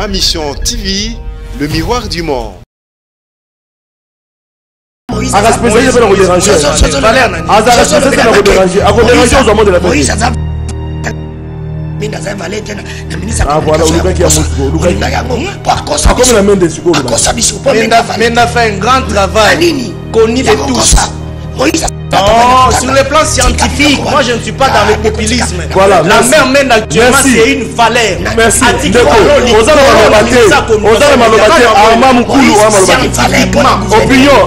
Ma Mission TV, le miroir du monde. À respecter, c'est pas déranger. À respecter, c'est pas déranger. À déranger aux hommes de la police. Ah voilà, le gars qui a montré. Comme la main de Sugo. Menda fait un grand travail. Connu de tous. Oh, sur le plan scientifique, moi je ne suis pas dans le populisme. Voilà, la mer Mende actuellement c'est une valeur. Merci. Opinion.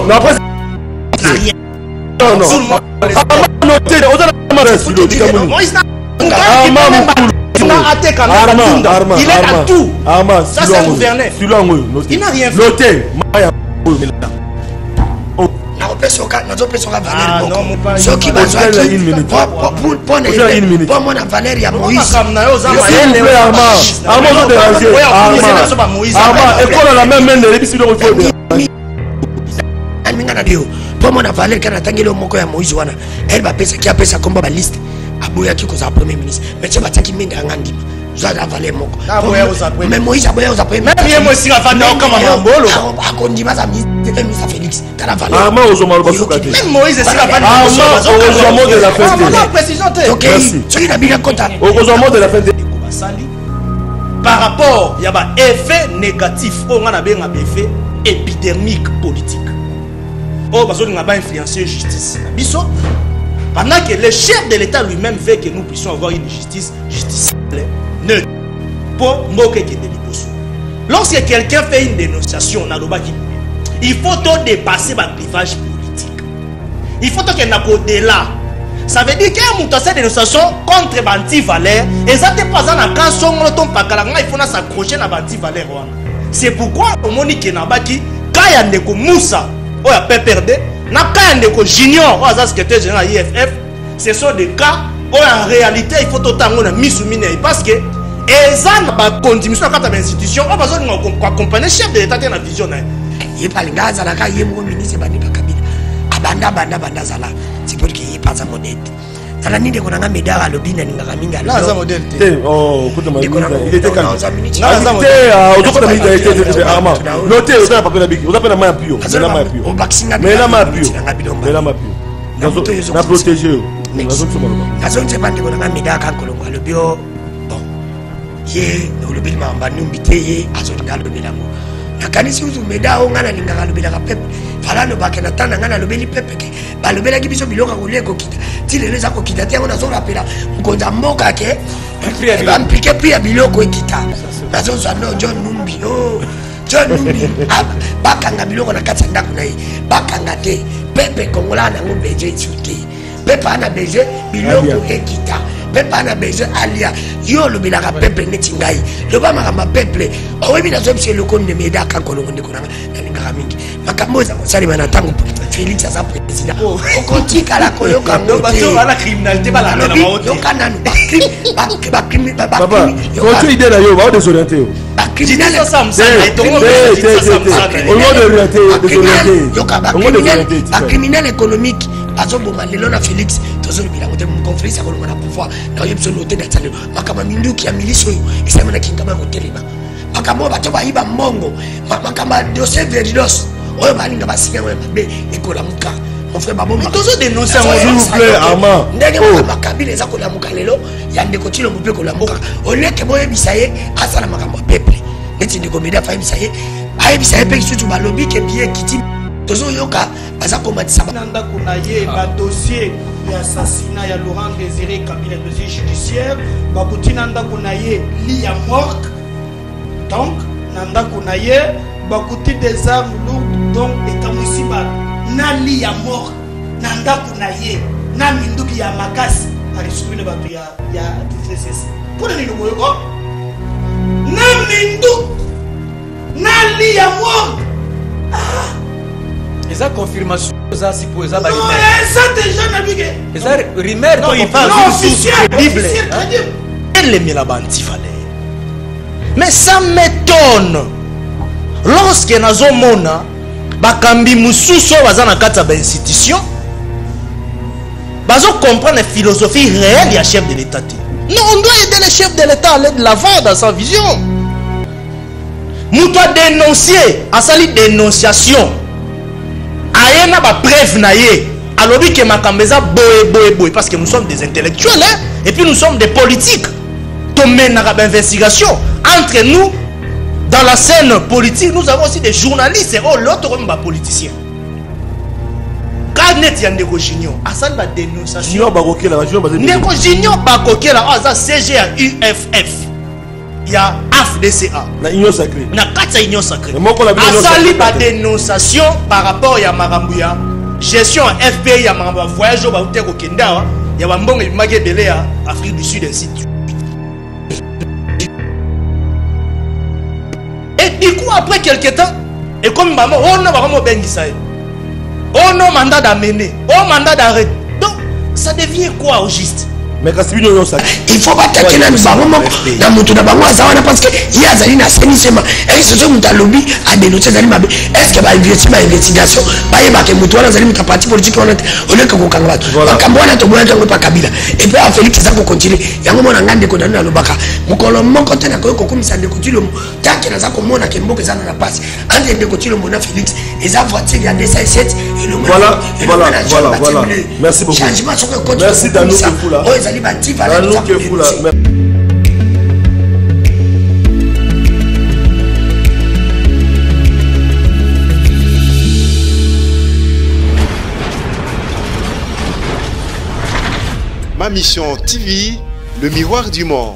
Il est à tout. Ça c'est un gouverneur. Il n'a rien fait. mais Moïse a boyé aux après même moi si la femme comme un bolo a dit ma ami Félix même Moïse si la femme de la fête OK celui n'a bien content de la fête par rapport il y a un effet négatif on a bien un effet épidermique politique oh parce qu'on n'a pas influencé justice biso pendant que le chef de l'État lui-même veut que nous puissions avoir une justice neutre. Pour moquer qui est lorsque quelqu'un fait une dénonciation, il faut dépasser le clivage politique. Il faut qu'il y ait au-delà. Ça veut dire qu'il y a une dénonciation contre l'anti-valeur. Et ça n'est pas un cas il faut s'accrocher à l'anti-valeur. C'est pourquoi au Monique Nabaki, quand il y a des Moussa, il y a PPRD, quand il y a des juniors, il y a des secrétaires généraux IFF, ce sont des cas où en réalité il faut autant mis sous mine parce que et ça n'a continuation à la institution on a besoin d'accompagner le chef de l'État dans la vision il est pas le gars zala ka yemo ministre bandi ba kabila banda zala c'est pour qu'il pas ça modèle zala ni de ko nga medara lobina ni ngaka minga là ça modèle oh écoute il était calme il était armand noté on a pas la big on a pas la main pio mais la main pio na protéger kazo nzebandi ko nga medara kolongo lobio ye olobi mamba numbite ye azolinga lobela mo nakanisi uzumeda ongana linga lobela ka pepe falano bakena tana ngana lobeli pepe ke balobela ki biso biloko koleko kita tilele za ko kita te ngona zo rapela mkonza mboka ke bampike pia biloko ekita nazo zano John Numbi John Numbi bakanga biloko na kati ndako na ye bakanga te pepe kongola na ngombe je tsuti pepe ana beje biloko ekita pepe ana beje alia yo lo bilaka pepe neti ngai lo ba maka mapeple owebi na zopse lo konne meda ka kolongo ndeko na linga mingi makambo za sali bana tango Félix asa président okotika la koyoka ngo bato bala criminalité bala na maoto yo kananu bakimi ko idée na yo ba désorienté yo criminel criminel économique azoboma lelo na Félix tozolobila ngote conférence akolonga na pouvoir na yebso noté datale makama minduki ya milice oyo esema na kingama kotelema makama bato bayiba mbongo makama dossier veridos oyo balinga basinya oyo mabe ekolamuka mon frère babo tozo dénoncer s'il vous plaît Armand ndenge makabile za kolamuka lelo ya ndeko tilo mpe kolamuka oleke boyebisa ye asala makambo peuple neti ndeko media fa yebisa ye ayebisa ye pe kisutu balobi ke bien kiti tozo yoka baza komatisa nanda kuna ye ba dossier ya assassinat ya Laurent Désiré Kabila dossier judiciaire bakuti nanda kuna ye li ya mort donc nanda kuna ye bakuti des armes lourdes donc ekamwisi ba na li ya mort nanda kuna ye na minduki ya makasi alisubile batu ya DCC pour nini ngoyo na minduki na li ya mort eza confirmation za sipo eza ba ça déjà nabige eza rumeur non il parle officiel elle met la bantifale mais ça m'étonne lorsque nazomona bakambi mususu baza na kati ya ba institution bazo comprendre la philosophie réelle du chef de l'État. Non, on doit aider le chef de l'État à aller de l'avant dans sa vision. Mouto a dénoncé, a sali dénonciation. Ayena ba preuve na ye. Alors que Makambeza boé parce que nous sommes des intellectuels hein? Et puis nous sommes des politiques. Nous menons une investigation entre nous. Dans la scène politique, nous avons aussi des journalistes et l'autre comme des politiciens. Quand net Yandeko Junior, à ça la dénonciation. Junior Bakokela, Ndeko Junior Bakokela, à CGA UFF. Il y a AFDCA. La Union Sacrée. Na kata Union Sacrée. À ça la dénonciation par rapport à Marambouya. Gestion FPI, il y a un voyage au Baouteko Kenda. Il y a un bon Magé Belé à Afrique du Sud, ainsi de suite. Du coup, après quelques temps, et comme maman, on a vraiment bien dit ça. On a mandat d'amener, on a mandat d'arrêter. Donc, ça devient quoi au juste? Mais quand c'est une ça. Il faut pas taquer dans le baron dans mon tour d'abord parce que il y a Zalina assainissement. Est-ce que vous avez lobby à dénoncer Zalima? Est-ce que va investigation? Bah il va que vous avez Zalima parti politique on est au lieu que vous kangwa. Kambwana to bwana to pas Kabila. Et puis Félix ça ko continuer. Yango mona ngande ko dans lobaka. Mukolo moko tena ko komisa ndeko Tshilombo. Taki na za ko mona ke mboke zana na passe. Ande ndeko Tshilombo na Félix et ça voiture ya DC7 et le voilà. Merci beaucoup. Merci Danou Kefula. Danou Kefula. Ma mission TV, le miroir du monde.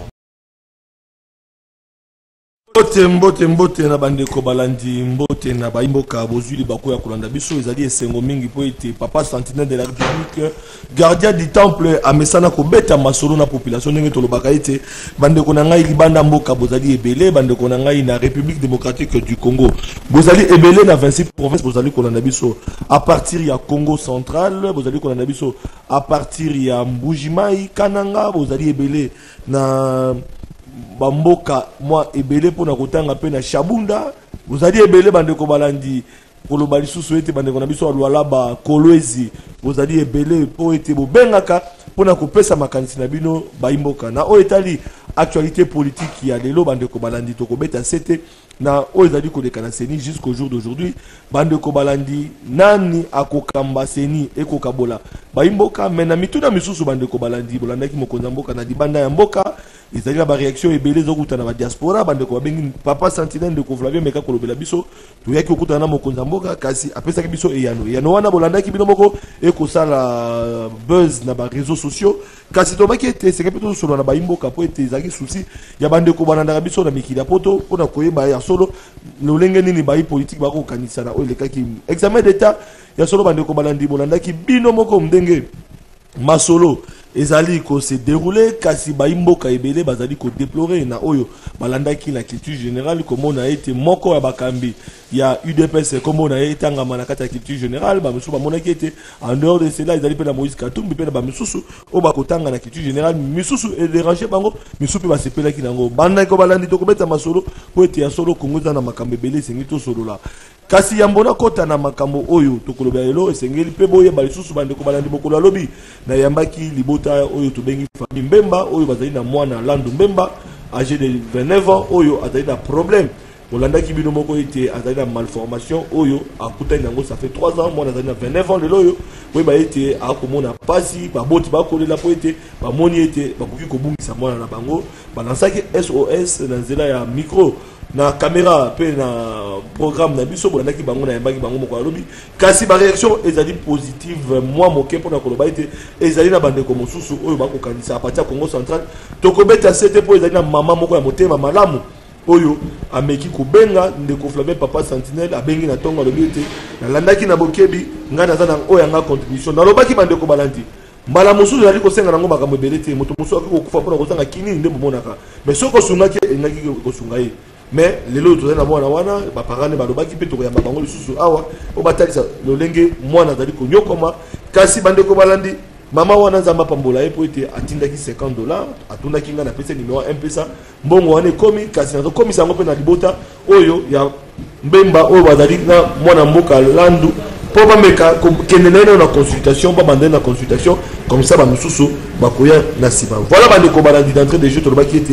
Mbote na bandeko balandi mbote na baimboka bozuli bako ya kolanda biso ezali esengo mingi po ete papa sentinelle de la République gardien du temple amesana ko beta masolo na population ndenge tolobaka ete bandeko na ngai libanda mboka bozali ebele bandeko na ngai na République démocratique du Congo bozali ebele na 26 provinces bozali kolanda biso à partir ya Congo central bozali kolanda biso à partir ya Mbujimai Kananga bozali ebele na bamboka moi ebele pona kotanga pe na Shabunda vous allez ebele bandeko balandi koloba lisusu ete bandeko na biso alwala ba Kolwezi vous allez ebele po ete bobengaka pona kopesa makanisi na bino baimboka na o etali actualité politique ya lelo bandeko balandi to kobeta sete na o ezali koleka na seni jusqu'au jour d'aujourd'hui bandeko balandi nani akokamba seni ekokabola baimboka mena mituna misusu bandeko balandi bolandaki mokonza mboka na libanda ya mboka ezali na ba réaction ebele zokutana ba diaspora bandeko babengi papa sentinelle de Flavien Meka kolobela biso toyaki okutana na mokonza mboka kasi apesaki biso eyano wana bolandaki bino moko ekosala buzz na ba réseaux sociaux kasi tobaki ete seke peto solo na baimboka po ete ezaki souci ya bandeko balandaka biso na mikili ya poto pona koyeba ya solo lolenge nini bayi politique bakokanisa na oyo elekaki examen d'état ya solo bandeko balandi bolandaki bino moko ndenge masolo ezali ko se dérouler kasi baimboka ebele bazali ko déplorer na oyo balandaki la culture générale comme on a été moko ya bakambi ya UDPS comme on a été ngama na kata culture générale ba musu ba monaki été en dehors de cela ezali pe na Moïse Katumbi pe na ba mususu o ba kotanga na culture générale misusu et déranger bango misusu ba sepela ki nango banda ko balandi to ko beta masolo po ete ya solo kongoza na makambe ebele sengi to solo la kasi yambona kota na makambo oyo tokoloba lelo esengeli pe boye ba lisusu bandeko balandi bokolo lobi na yambaki libota oyo tobengi famille Mbemba oyo bazali na mwana Landu Mbemba âgé de 29 ans oyo azali na problème bolandaki bino moko ete azali na malformation oyo akutani nango ça fait 3 ans mwana azali na 29 ans lelo oyo boye ba ete akomona pasi baboti bakolela po ete bamoni ete bakoki kobungisa mwana na bango balansaki SOS na nzela ya micro na caméra pe na programme na biso bolandaki bango na yambaki bango moko alobi kasi ba réaction ezali positive moi moke pona koloba ete ezali na bandeko mosusu oyo bakokanisa apatia Congo central tokobeta sete po ezali na mama moko ya motema malamu oyo ameki kubenga ndeko Flavien papa sentinelle abengi na tonga alobi ete nalandaki na bokebi nga naza na oyo nga contribution nalobaki bandeko balandi mbala mosusu ezali kosenga nango makambo ebele te moto mosusu akoki kokufa mpona kosanga kinini nde bomonaka mais soki osungaki elingaki kosunga ye mais lelo tozali na mwana wana baparane balobaki mpe tokoyamba bango lisusu awa o batalisa lolenge mwana azali konyokoma kasi bandeko balandi mama wana nzamba pambola ye po ete atindaki $50 atundaki nga na pesa numéro 1 pesa mbongo wana ekomi kasi nazokomisa yango mpe na libota oyo ya Mbemba oyo bazali na mwana mboka Landu po bameka kende naye na consultation po bande na consultation comme ça bamosusu bakoya na nsima voilà bandeko balandi d'entrée de jeu tolobaki ete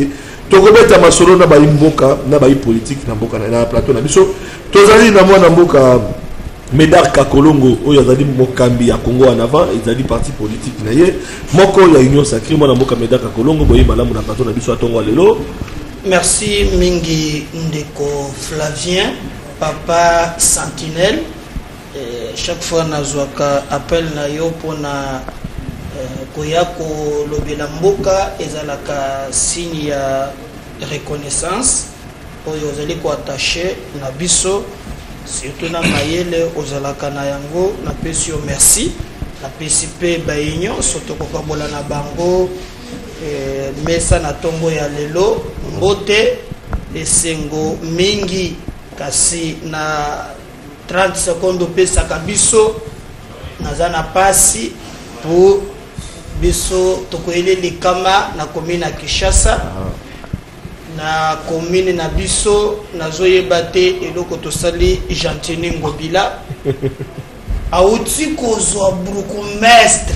tokobeta masolo na baimboka na bayi politique na mboka na plateau na biso tozali na mwana mboka Médard Kakolongo oyo azali mokambi ya Congo en avant ezali parti politique na ye moko ya Union Sacrée mwana mboka Médard Kakolongo boye malamu na plateau na biso atongo lelo. Merci mingi ndeko Flavien papa Sentinelle. Chaque fois nazwaka appel na yo pona koyako lobela mboka ezalaka signe ya reconnaissance oyo ozali ko attaché na biso surtout na mayele ozalaka na yango na pesi yo merci na pesi pe bainyo soto kokabola na bango mesa na tombo ya lelo mbote esengo mingi kasi na 30 secondes pesa kabiso nazana pasi pour biso tokoyele likama na commune ya Kinshasa na commune na biso nazoyeba te eloko tosali Gentini Ngobila auti kozwa bourgmestre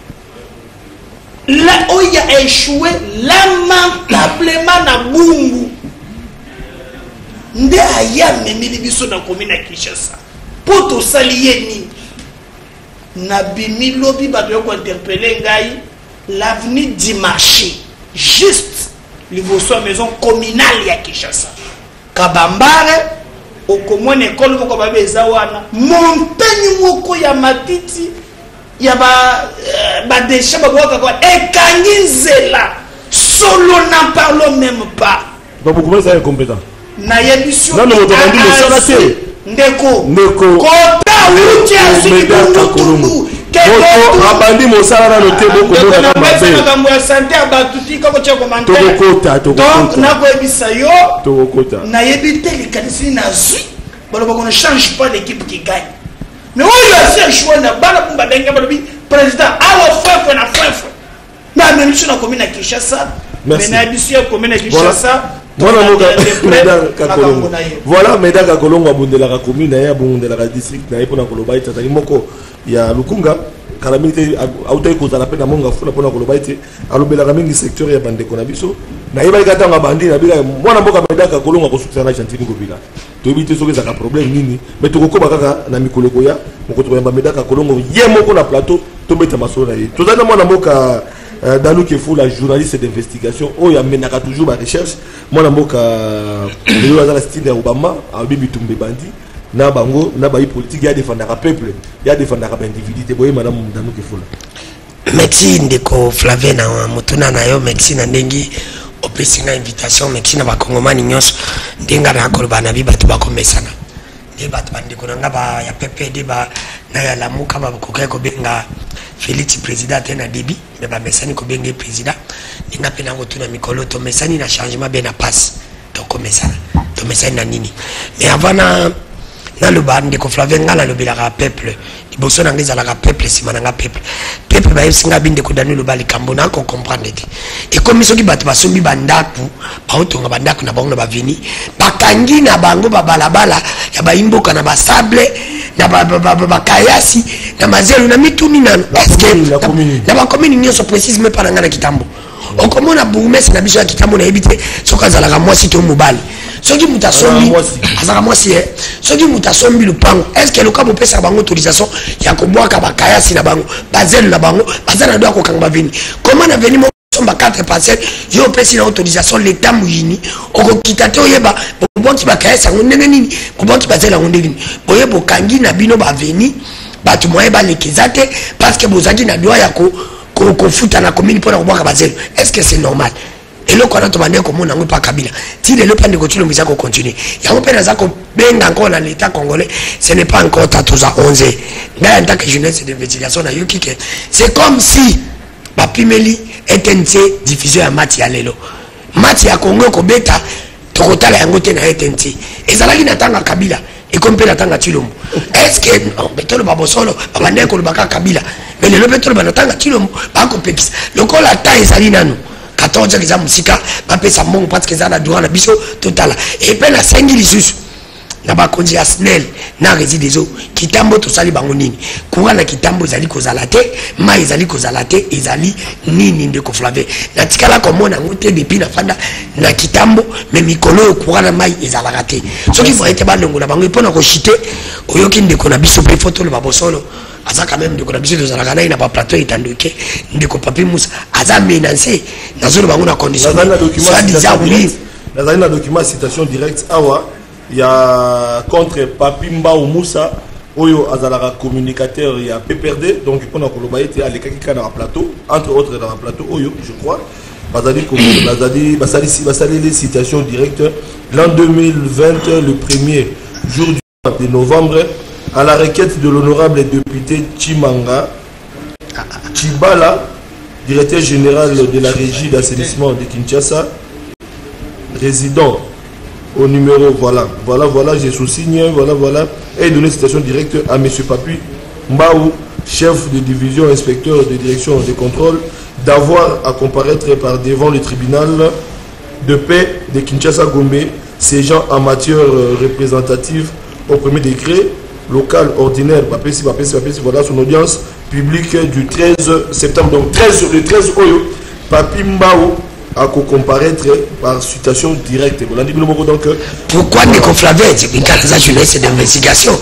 là où il a échoué lamentablement na Bungu nde aya memeli biso na commune ya Kinshasa po tosali yeni na bimi lobi bato yoko interpeller ngai l'avenue du marché juste liboso maison communale ya Kinshasa Kabambare okomona école moko babeza wana montagne moko ya matiti ya ba déchets babwaka kwa ekangi nzela solo n'en parlons même pas donc vous commencez à être compétent na yebiso non non tobandi mosala te ndeko kota uti asiki Boko abandi mosala na note boko na mabe makambo ya santé abatuti kako cha komanda tokota donc na ko ebisa yo tokota na yebite likanisi na zui baloba qu'on ne change pas l'équipe qui gagne mais oyo c'est choix na bala kumba benga balobi président alo fefe na fefe na même sur la commune à Kinshasa mais na biso ya commune à Kinshasa voilà Médard Kakolongo abundela ka commune ya abundela ka district na epona koloba itata moko ya Lukunga kalamite autai ko tala pena monga funa pona koloba ite alobela ka mingi secteur ya bandeko na biso na yeba ikata nga bandi na bika mwana mboka Médard Kakolongo ko sukisa na Gentini Ngobila to ebite soke za ka problème nini mais to kokoba kaka na mikoloko ya moko to yamba Médard Kakolongo ye moko na plateau to beta masolo ye to zana mwana mboka Danou Kefoula, journaliste d'investigation, il y a toujours ma recherche. Moi, je suis dans le style d'Obama, à Bibi Toumbe Bandi, na bango, na bayi politique, il y a défendre le peuple, il y a défendre l'individu. Vous voyez, madame Danou Kefoula. Merci ndeko Flavien na mutuna na yo merci na ndengi opesinga invitation merci na bakongomani nyonso ndenga na koloba na bi batu bakomesana de batu bandeko na ba ya PPD ba na ya lamuka ba ko benga Félix président na débit mais ba mesani ko benga président ninga pena ko tuna mikolo to mesani na changement ben na passe to komesana to mesani na nini mais avant na le bande ko Flavien ngala le bilaka peuple liboso na ngeza la peuple sima na peuple ba yesinga binde ko danu le bali kambo na ko comprendre te et comme soki batu basombi bandaku ba otonga bandaku na bango ba vini bakangi na bango ba balabala ya ba imboka na ba sable na ba kayasi na mazelu na mituni na na ba commune nyonso précise mais pas na kitambo okomona bourgmestre na biso ya kitambo na ebite soka zala ka mwasi to mobali soki mutasombi azaka mwasi soki mutasombi lupango est-ce que le cas pesa bango autorisation ya kobwaka bakayasi na bango bazelu na bango bazana doa ko kanga vini comment na veni mo somba 4 parcelles yo pesi na autorisation l'état muyini okokita te oyeba bobonki bakayasi ngo ndenge nini bobonki bazela ngo ndenge nini boyebo kangi na bino ba veni batu moye ba lekezate parce que bozaki na doa ya ko futa na commune pour kobwaka bazelu est-ce que c'est normal? Et le quoi tomber comme on n'a pas Kabila. Si le pan de continuer, nous allons continuer. Il y a un peu de encore dans l'État congolais. Ce n'est pas encore à 11. Mais en tant que jeunesse d'investigation, c'est comme si Papimeli ETNC diffusé un match à l'élo. Match à Congo Kobeta, Tokotala Yangote na ETNC. Et ça là qui n'attend à Kabila. Et comme peut l'attendre à Tilombo. Est-ce que non, le babosolo, Babandé Kolobaka Kabila. Mais le pétrole n'attend à Tilombo. Pas complexe. Le col à taille, ça dit nanou. 14 ans musika ba pesa mbongo parce que ça la droit na biso total et puis la 5 lisusu na bakonzi ya SNEL na réside ezo kitambo tosali bango nini courant na kitambo ezali kozala te mai ezali kozala te ezali nini ndeko Flavien na tikala komona ngo te depuis na fanda na kitambo mais mikolo courant na mai ezalaka te soki faut ete balongo na bango epona ko chiter oyoki ndeko na biso pe photo le babosolo aza quand même ndeko na biso tozalaka naye na ba plateau etandoke ndeko Papi Moussa aza menacé nazolo bango na condition soit disant oui dans un document citation directe awa il y a contre Papi Moussa oyo azalaka communicateur il y a PPRD donc on a koloba été à l'écart dans le plateau entre autres dans le plateau oyo je crois bazali basali les citations directes l'an 2020 le premier jour de novembre à la requête de l'honorable député Chimanga Chibala directeur général de la régie d'assainissement de Kinshasa résident au numéro voilà, j'ai sous-signé, voilà, et donné citation directe à M. Papi Mbaou, chef de division, inspecteur de direction de contrôle, d'avoir à comparaître par devant le tribunal de paix de Kinshasa Gombe, ces gens en matière représentative au premier décret, local, ordinaire, voilà son audience publique du 13 septembre, donc le 13 Oyo, Papi Mbaou, à comparaître par citation directe. Pourquoi Ndeko Flavien la jeunesse d'investigation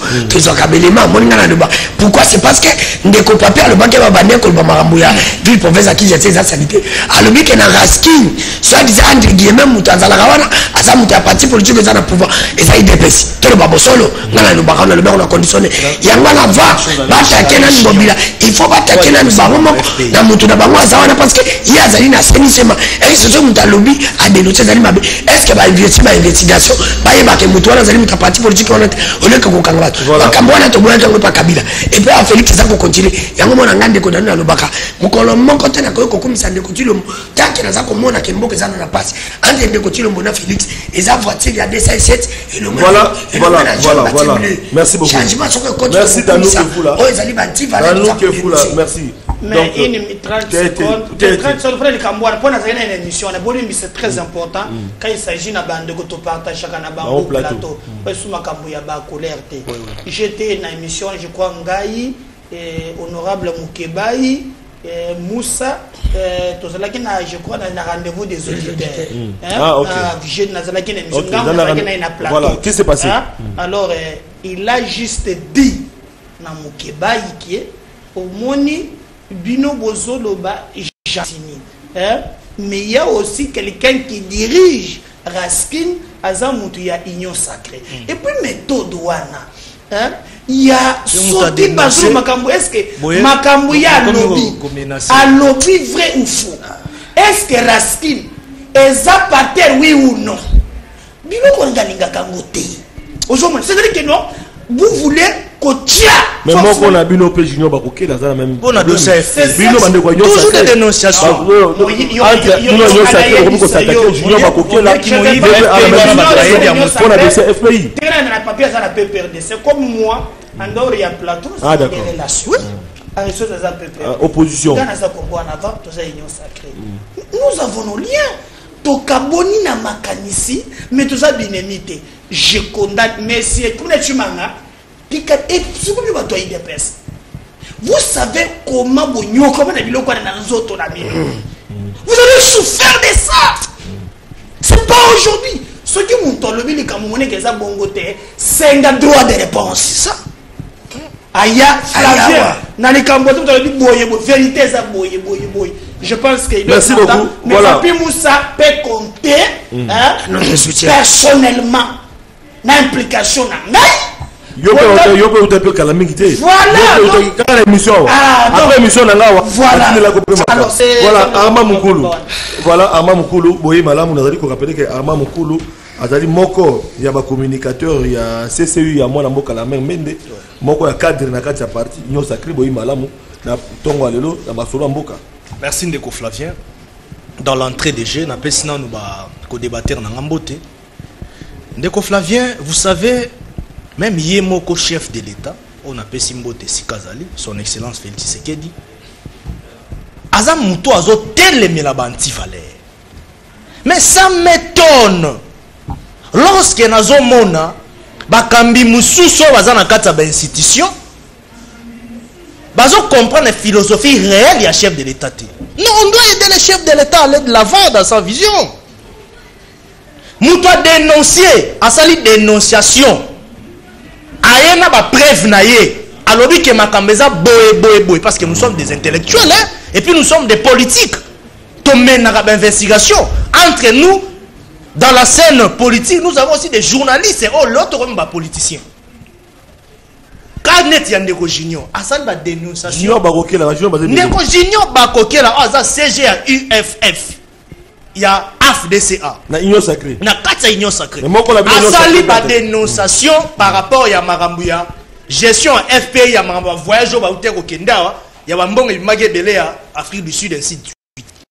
pourquoi c'est parce que Ndeko Papi le banque va banner comme Maramouya ville province à qui j'ai ces sanité à le bique na rasking soit disant entre guillemets mutanzala kawana asa muta parti politique que ça na pouvoir et ça idepesi tout le babosolo ngana le bakana le bakana conditionné yangana va batake na mbobila il faut batake na baromo na mutu na bango azawana parce que yazali na senissement ce que vous avez lobby à dénoncer les mabe est-ce que va investigation va y marquer mutu wana zali muta parti politique on est que ko kangala bakambona to bwana pas kabila et puis Félix ça ko continuer yango mona ngande ko dana lobaka mukolo moko tena ko kumisa ndeko tilombo tanke na za ko mona ke mboke zana na passe entre ndeko tilombo na Félix et ça voiture ya 207 et le voilà merci beaucoup merci Danou Kefula oh ezali banti Danou Kefula merci. Mais donc, une 30 secondes, 30 secondes, c'est très important quand il s'agit de bande de partage chacun na plateau. J'étais dans l'émission, je crois, Ngaï, honorable Moukebaï, Moussa, je crois, dans le rendez-vous des auditeurs. Ah, ok. Voilà, qu'est-ce qui s'est passé? Alors, il a juste dit, dans Moukebaï, qui est au Moni. Bino Bozoloba Jacini. Mais il y a aussi quelqu'un qui dirige Raskin Azamoutuya Union Sacrée. Et puis méthode Wana. Il y a sauté Bazou Makambo. Est-ce que Makambo ya lobby a lobby vrai ou faux? Est-ce que Raskin est zapater oui ou non? Bino Kongalinga Kangote. Aujourd'hui, c'est-à-dire que non, vous voulez mais moi on a bino pe junior bakoke dans la même on a dossier bino bande ko toujours des dénonciations junior bakoke là qui on a dossier FPI na papier ça la PPRD c'est comme moi en dehors il y a plateau ah d'accord avec ceux des PPRD opposition dans ça Congo en avant tout ça union sacrée nous avons nos liens tokaboni na makanisi mais tout ça binemité je condamne monsieur Chimanga. Et vous savez comment vous avez souffert de ça. C'est pas aujourd'hui. Ceux qui m'ont levé les Camerounais qui ont bongoté, c'est un droit de réponse. C'est ça. Aya, Flavien, dans les Camerounais, vous avez dit vérité, ça boye. Je pense qu'il doit merci beaucoup. Mais Papi Moussa peut compter personnellement l'implication dans voilà Armand Moukoulou boye malamu nazali ko rappeler que Armand Moukoulou azali moko ya ba communicateur ya CCU ya mwana mboka la même mende moko ya cadre na kati ya parti Union Sacrée boye malamu na tongo alelo na basolo mboka. Merci Ndeko Flavien. Dans l'entrée des jeux na pesina nous ba ko débattre na ngambote. Ndeko Flavien, vous savez même Yemoko chef de l'État, on appelle Simbote Sikazali, son excellence Félix Tshisekedi. Azam Mouto azo tellement la banti valeur. Mais ça m'étonne. Lorsque nazo mona bakambi mususu baza na kati ba institution bazo comprendre la philosophie réelle ya chef de l'état. Non, on doit aider le chef de l'état à aller de l'avant dans sa vision. Nous doit dénoncer, à sali dénonciation. Ayena ba preuve na ye. Alors que makambeza boy parce que nous sommes des intellectuels hein? Et puis nous sommes des politiques. Tomber na investigation entre nous dans la scène politique, nous avons aussi des journalistes et l'autre comme ba politicien. Carnet yandeko junior, asali ba dénonciation. Junior bakokela, junior bakokela, aza CGA UFF. Il y a AFDCA. Na union sacrée. Na kata union sacrée. Asali ba dénonciation par rapport ya marambuya gestion FPI ya marambuya voyage ba ute ko kenda ya ba mbongo bimage belé ya Afrique du Sud ainsi de suite.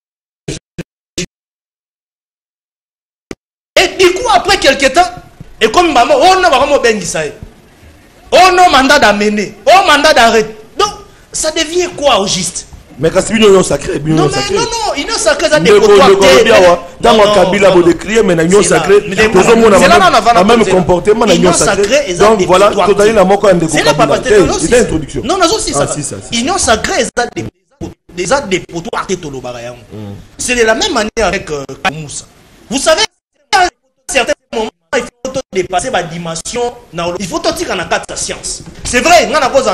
Et du coup après quelque temps et comme maman on a vraiment bengisa. On a mandat d'amener, on mandat d'arrêter. Donc ça devient quoi au juste? Mais quand c'est une union sacrée, non, union sacrée, ça dépend dans mon Kabila, vous décriez, mais union sacrée, tout le monde a même comportement dans union sacrée. Donc voilà, tout à l'heure, c'est la introduction. Non, non, c'est ça. Union sacrée, c'est des poteaux à tête au Lobarayan. C'est de la même manière avec Moussa. Vous savez, à certains moments, il faut dépasser ma dimension. Il faut tout dire qu'on a quatre sciences. C'est vrai,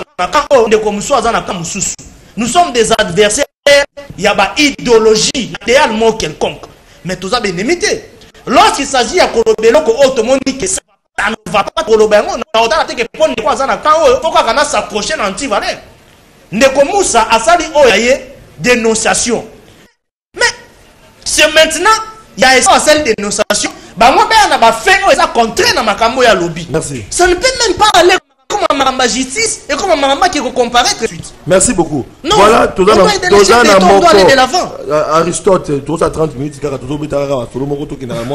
nous sommes des adversaires, il y a une idéologie, idéalement quelconque. Mais tout ça bien limité. Lorsqu'il s'agit de Kolobelo, que ça ne va pas Kolobelo, on a autant que pour ne pas s'approcher dans l'antivalère. Nekomoussa a sali oyaye dénonciation. Mais c'est maintenant, il y a une seule dénonciation. Bah moi ben on a fait ça contraire dans ma camo ya lobby. Merci. Ça ne peut même pas aller comme ma justice et comme ma qui comparer tout de suite. Merci beaucoup. Non, voilà, tout on doit aller de l'avant. Aristote, tout ça 30 minutes car tout ça solo moko to kina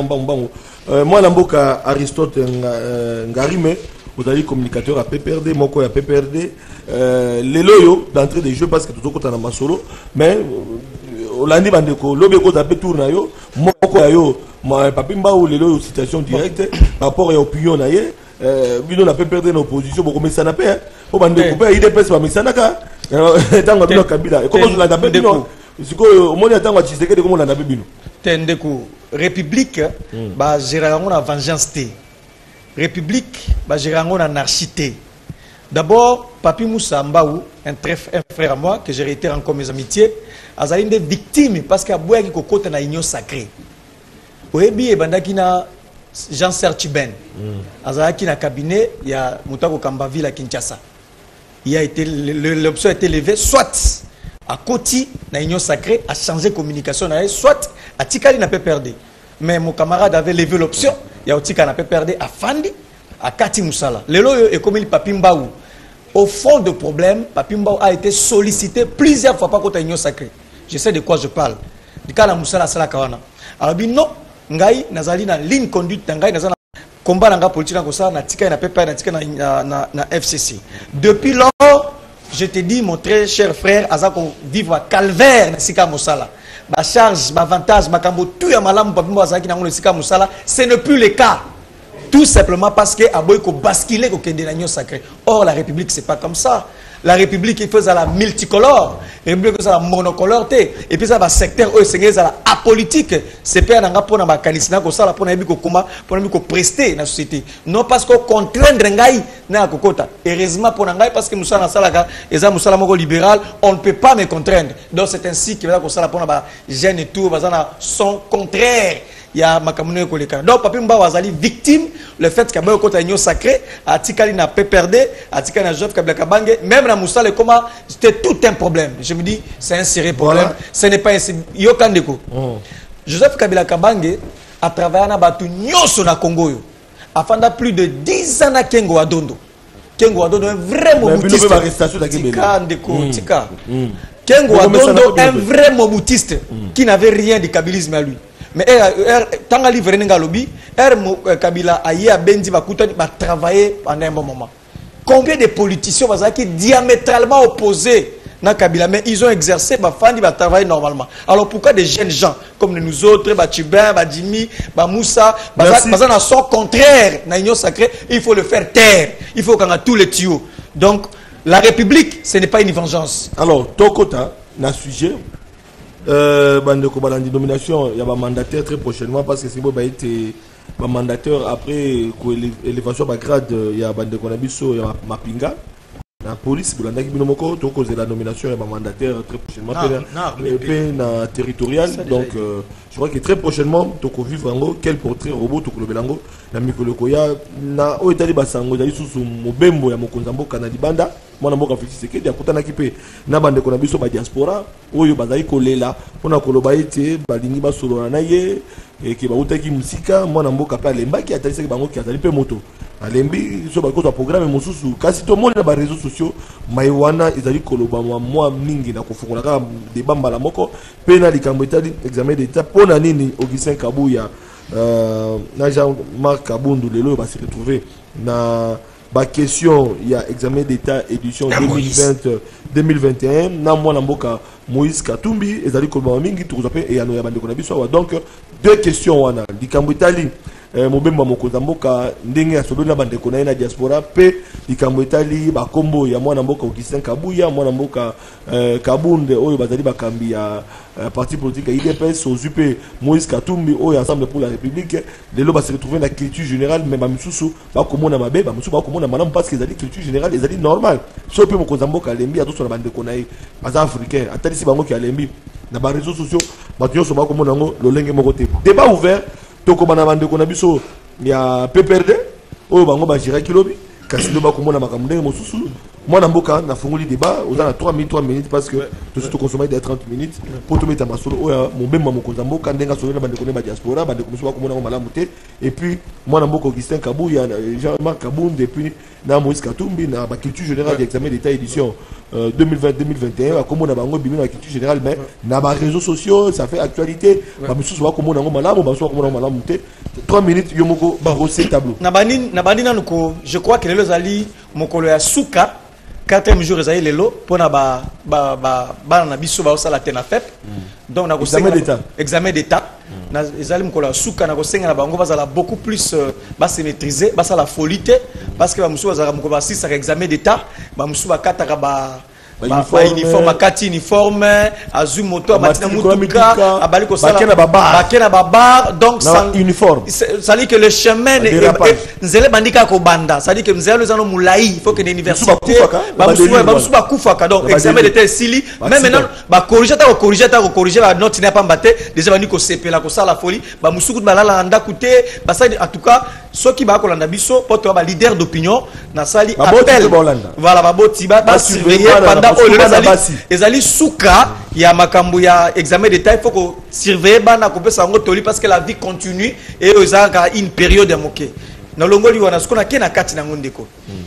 moi namboka Aristote ngarime vous avez communicateur à PPRD moko ya PPRD les loyo d'entrée des jeux parce que tout ça na solo mais Olandi bandeko lobe ko tapé tour na yo moko ya yo ma papimba ou les loyo citation directe par rapport à opinion na ye bino na PPRD na opposition beaucoup mais ça n'a pas au bandeko pe IDPS ba misana ka tango bino kabila et comment la tapé bino siko au moins tango Tshisekedi de comment la tapé bino tendeko république ba gérer ngona vengeance té république ba gérer ngona anarchie. D'abord, Papi Moussa Mbaou, un frère à moi, que j'ai réitéré encore mes amitiés, a été une victime parce qu'il y a beaucoup de côté dans l'union sacrée. Oebi et Bandakina Jean Sertiben, Azaki na cabinet, il y a Moutako Kambaville à Kinshasa. L'option a été levée, soit à Koti, dans l'union sacrée, à changer de communication, soit à Tikali n'a pas perdu. Mais mon camarade avait levé l'option, il y a Tikali n'a pas perdu à Fandi. À Kati Moussala. Le loyo est comme il Papi Mbaou. Au fond du problème, Papi Mbaou a été sollicité plusieurs fois par contre à l'union sacrée. Je sais de quoi je parle. Du cas de Moussala Sala Kawana. Alors, non, Ngaï, Nazali na ligne conduite, Ngaï, Nazali combat dans la politique, na tika na pepa, na tika na FCC. Depuis lors, je te dis, mon très cher frère, Azako vivre à calvaire, na Sika Moussala. Ma charge, ma avantage, ma kambo, tout ya malam, Papi Mbaou Azaki na Sika Moussala, ce n'est plus le cas. Tout simplement parce que Aboyko basculé au Kendenagno sacré. Or, la République, c'est pas comme ça. La République, il faut la multicolore. La République, il faut la monocolore. Et puis, ça va secteur, c'est la apolitique. C'est pas un rapport dans la canisina, pour ça, pour nous prester dans la société. Non parce qu'on contraint Drengaï, na kokota. Heureusement pour Nangaï, parce que nous sommes dans la et nous sommes libéral, on ne peut pas me contraindre. Donc, c'est ainsi que nous sommes pour les jeunes et tout, sont contraires. Il y a Makamune Koleka. Donc, Papi Mba Wazali, victime, le fait qu'il y a un côté sacré, à Tikali n'a pas perdu, à Tikali n'a pas perdu, même la Moussa, c'était tout un problème. Je me dis, c'est un sérieux problème. Voilà. Ce n'est pas un Yokandeko. Joseph Kabila Kabange a travaillé dans Batu Nyoso na Congo. Afin de plus de 10 ans à Kengo Adondo. Kengo Adondo est un vrai momoutiste. Tika Ndeko, Tika. Kengo Adondo est un vrai momoutiste qui n'avait rien de kabilisme à lui. Mais tant que livre n'est lobby, Kabila a Bendi va travailler pendant un bon moment. Combien de politiciens qui diamétralement opposés na Kabila, mais ils ont exercé, Fandi va travailler normalement. Alors pourquoi des jeunes gens comme nous autres, Tubin, Jimmy, Moussa, Bazan sont contraires na l'union sacrée, il faut le faire taire. Il faut qu'on a tous les tuyaux. Donc la République, ce n'est pas une vengeance. Alors, Tokota, na sujet, Bandeko Balandi nomination, il y a un mandataire très prochainement parce que c'est bon, été un mandataire après l'élévation de grade, il y a Bandeko Nabiso, il y a Mapinga. La police, Bolanda Kibinomoko, Toko, c'est la nomination, il y a un mandataire très prochainement, na territorial. Donc, je crois que très prochainement, Toko vivre en quel portrait robot, Toko le Belango, na Mikolo Koya, na Oetali Basango, Dali sous Mobembo, ya Mokonzambo, Kanadibanda. Moi, je suis dit que je na bande ko na biso ba diaspora oyo bazali kolela pona koloba ete balingi ba solo na ye et ke ba utaki musika mwana mboka pa lemba ki atalisa bango ki azali pe moto alembi so ba ko programme mosusu kasi to mona ba réseaux sociaux maiwana ezali koloba mwa mingi na kofungola ka débat mbala moko pe na likambo etali examen d'état pona nini Augustin Kabuya na Jean-Marc Kabundu lelo ba se retrouver na ba question il y a examen d'état édition 2020-2021 na mwana mboka Moïse Katumbi ezali koloba mingi tukuzape et ano ya bande kona biso donc deux questions wana likambo etali Mobemba Mokonza mboka ndenge ya solo na bande kona na diaspora pe likambo etali ba kombo ya mwana mboka Augustin Kabuya mwana mboka Kabunde oyo bazali bakambi ya parti politique IDPS aux UP Moïse Katumbi oyo ensemble pour la République lelo ba se retrouver na culture générale mais ba misusu ba komona mabe ba misusu ba komona malamu parce que ezali culture générale ezali normal so pe Mokonza mboka lembi ato so na bande kona baza africain atali si bango ki alembi na ba réseaux sociaux ba nyonso ba komona ngo lolenge moko te débat ouvert toko bana bande kona biso ya PPRD oyo bango ba jira kilobi kasi ndo ba komona makambo ndenge mosusu mwana mboka na fungoli débat aux a 3 minutes parce que tout ce consommer des 30 minutes pour tout mettre masolo oyo Mobemba Mokonza mboka ndenga solo na bande kona ba diaspora bande komso ba komona malamu te et puis mwana mboka Augustin Kabuya Jean-Marc Kabunde et puis na Moïse Katumbi na ba culture générale d'examen d'état édition 2020-2021 comme on a bango bimi na culture générale mais na ba réseaux sociaux ça fait actualité ba misusu ba komona ngo malamu ba so komona malamu te 3 minutes yomoko ba rosser tableau na bani nanuko je crois que les ali mokolo ya suka 4e jour ezali lelo pona ba na biso ba osala tena fep donc na examen d'état na ezali mokolo ya suka na kosenga na bango bazala beaucoup plus ba se maîtriser ba sala folité parce que ba musu bazala mokolo ba 6 examen d'état ba musu ba kataka ba uniforme akati uniforme azu moto amatina mutuka abali ko sala bakena baba donc ça uniforme ça dit que le chemin nzele bandika ko banda ça dit que nzele zano mulai il faut que l'université ba musu ba kufaka donc examen d'état sili même maintenant ba corriger la note n'est pas mbaté déjà bandiko sepela ko sala folie ba musu ku balala anda coûter ba ça en tout cas ceux qui ba ko landa biso poto ba leader d'opinion na sali appel voilà ba botiba ba surveiller pendant ezali suka ya makambo ya examen d'état il faut que surveiller bana ko pesa ngo toli parce que la vie continue et ozaka une période ya moke na longoli wana skona ke na kati na ngondeko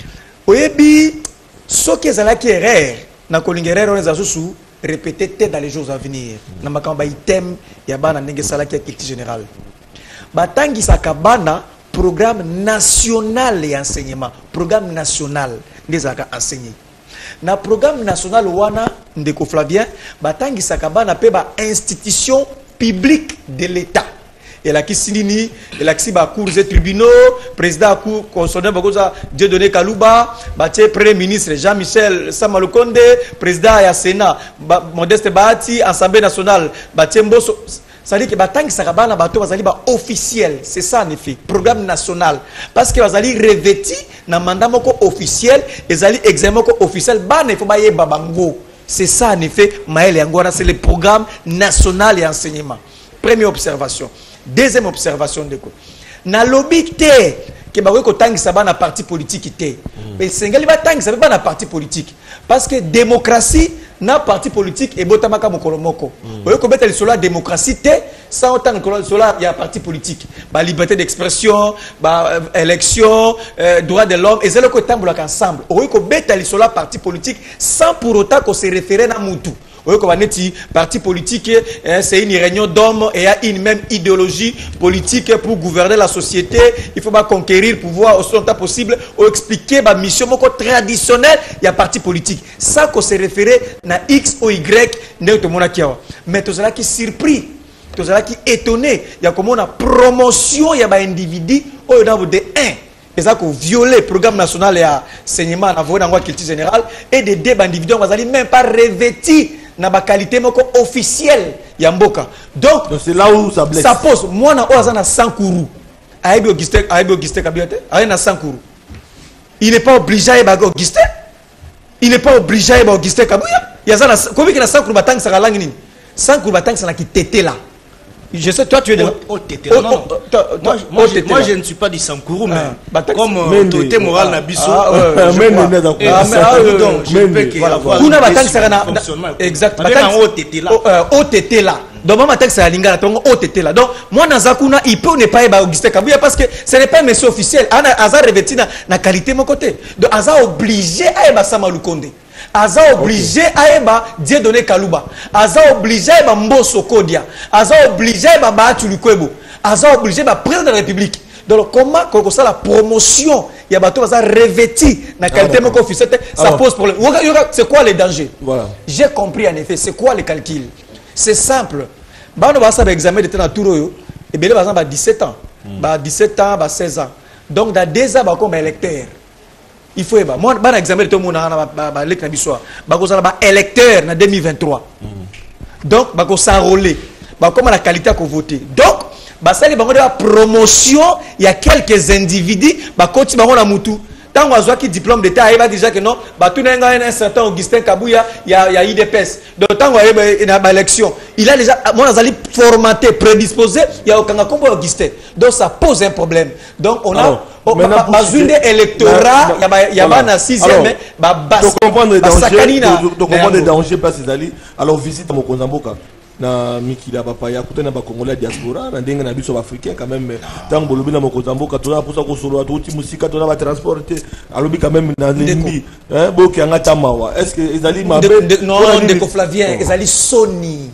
oyebi soki ezalaki erreur na kolingerero oneza susu répéter dans les jours à venir na makambo ba item ya bana ndenge salaki ya culture générale batangisa bana programme national et enseignement programme national ndezaka enseigner na programme national wana ndeko Flavien batangisa bana pe ba institution publique de l'état et la kisinini et la kiba cours et tribunaux président cour constitutionnel bakoza Dieudonné Kalouba batie premier ministre Jean-Michel Samalukonde président ya Sénat Modeste Bahati assemblée nationale batie Mboso. Ça dit que batang sakabana bato bazali ba officiel, c'est ça en effet, programme national parce que bazali revêti na mandat moko officiel, ezali examen moko officiel, ba ne faut ba yeba bango. C'est ça en effet, Maël Yangwana, c'est le programme national et enseignement. Première observation. Deuxième observation de quoi? Na lobby té que ba ko tangisa ba na parti politique té. Mais sengali ba tangisa ba na parti politique parce que démocratie na parti politique et botamaka mokolomoko. Oyo ko beta sur la démocratie té sans autant que sur la il y a parti politique. Ba liberté d'expression, ba élection, droit de l'homme et c'est le ko tambola ensemble. Oyo ko beta sur la parti politique sans pour autant qu'on se référer na mutu. Parti politique, c'est une réunion d'hommes et il y a une même idéologie politique pour gouverner la société. Il faut pas conquérir le pouvoir aussi longtemps possible ou expliquer ma mission traditionnelle. Il y a parti politique. Ça qu'on s'est référé à X ou Y, mais tout cela qui est surpris, tout cela qui est étonné. Il y a comme une promotion, il y a des individus au niveau de 1. Ils ont violé le programme national et enseignement dans la culture générale et des débats individuels, ils n'ont même pas revêti na ba qualité officielle ya mboka. Donc c'est là où ça blesse. Ça pose moi na ozana Sankuru. Aibi Augustin Kabiote, na Sankuru. Il n'est pas obligé à Augustin. Il n'est pas obligé à Augustin Kabouya. Yazana combien que na Sankuru batang sa langue nini. Sankuru batang sa na ki tété là. Je sais, toi tu es de moi je ne suis pas du Sankuru, mais comme autorité morale na biso, OTT là. Donc moi je suis là. Donc moi Nazakuna il peut ne pas être Augustin Kabouya parce que ce n'est pas un monsieur officiel. Aza revêti na qualité mon côté. Donc Aza obligé à être Samalu Konde. Aza obligé à eba Dieu donner Kaluba. Aza obligé à eba Mboso Kodia. Aza obligé à eba Baatu Lukwebo. Aza obligé à eba président de la République. Donc comment ça la promotion il y a bateau ça revêti na qualité mon officiel ça pose problème. C'est quoi les dangers? Voilà. J'ai compris en effet c'est quoi les calculs. C'est simple. Bah on va ça examen de temps tour yo et bien par exemple 17 ans. Bah 17 ans, bah 16 ans. Donc dans 2 ans bah comme électeur. Il faut moi ban examen de tout monde na lek na biso ba ko sala ba électeur na 2023 donc ba ko s'enrôler ba comme la qualité à voter donc ba sali bango de la promotion il y a quelques individus ba koti bango na mutu tant oazwa ki diplôme d'état il va déjà que non ba tout un certain Augustin Kabouya il y a IDPS donc tant na ba élection il a déjà moi azali formaté prédisposé il y a aucun combo Augustin donc ça pose un problème donc on a une électorat il y a un 6e mais comprendre les dangers pas ces alliés alors visite mon Konzamboka na mikila papa ya kutana ba Congolais diaspora na ndenge na biso africain quand même tant bolobi na Mokozamboka tona pour ça ko solo to ti musika tona ba transporter alobi quand même na limbi boki anga tamawa est-ce que ezali mabe non ndeko Flavien ezali soni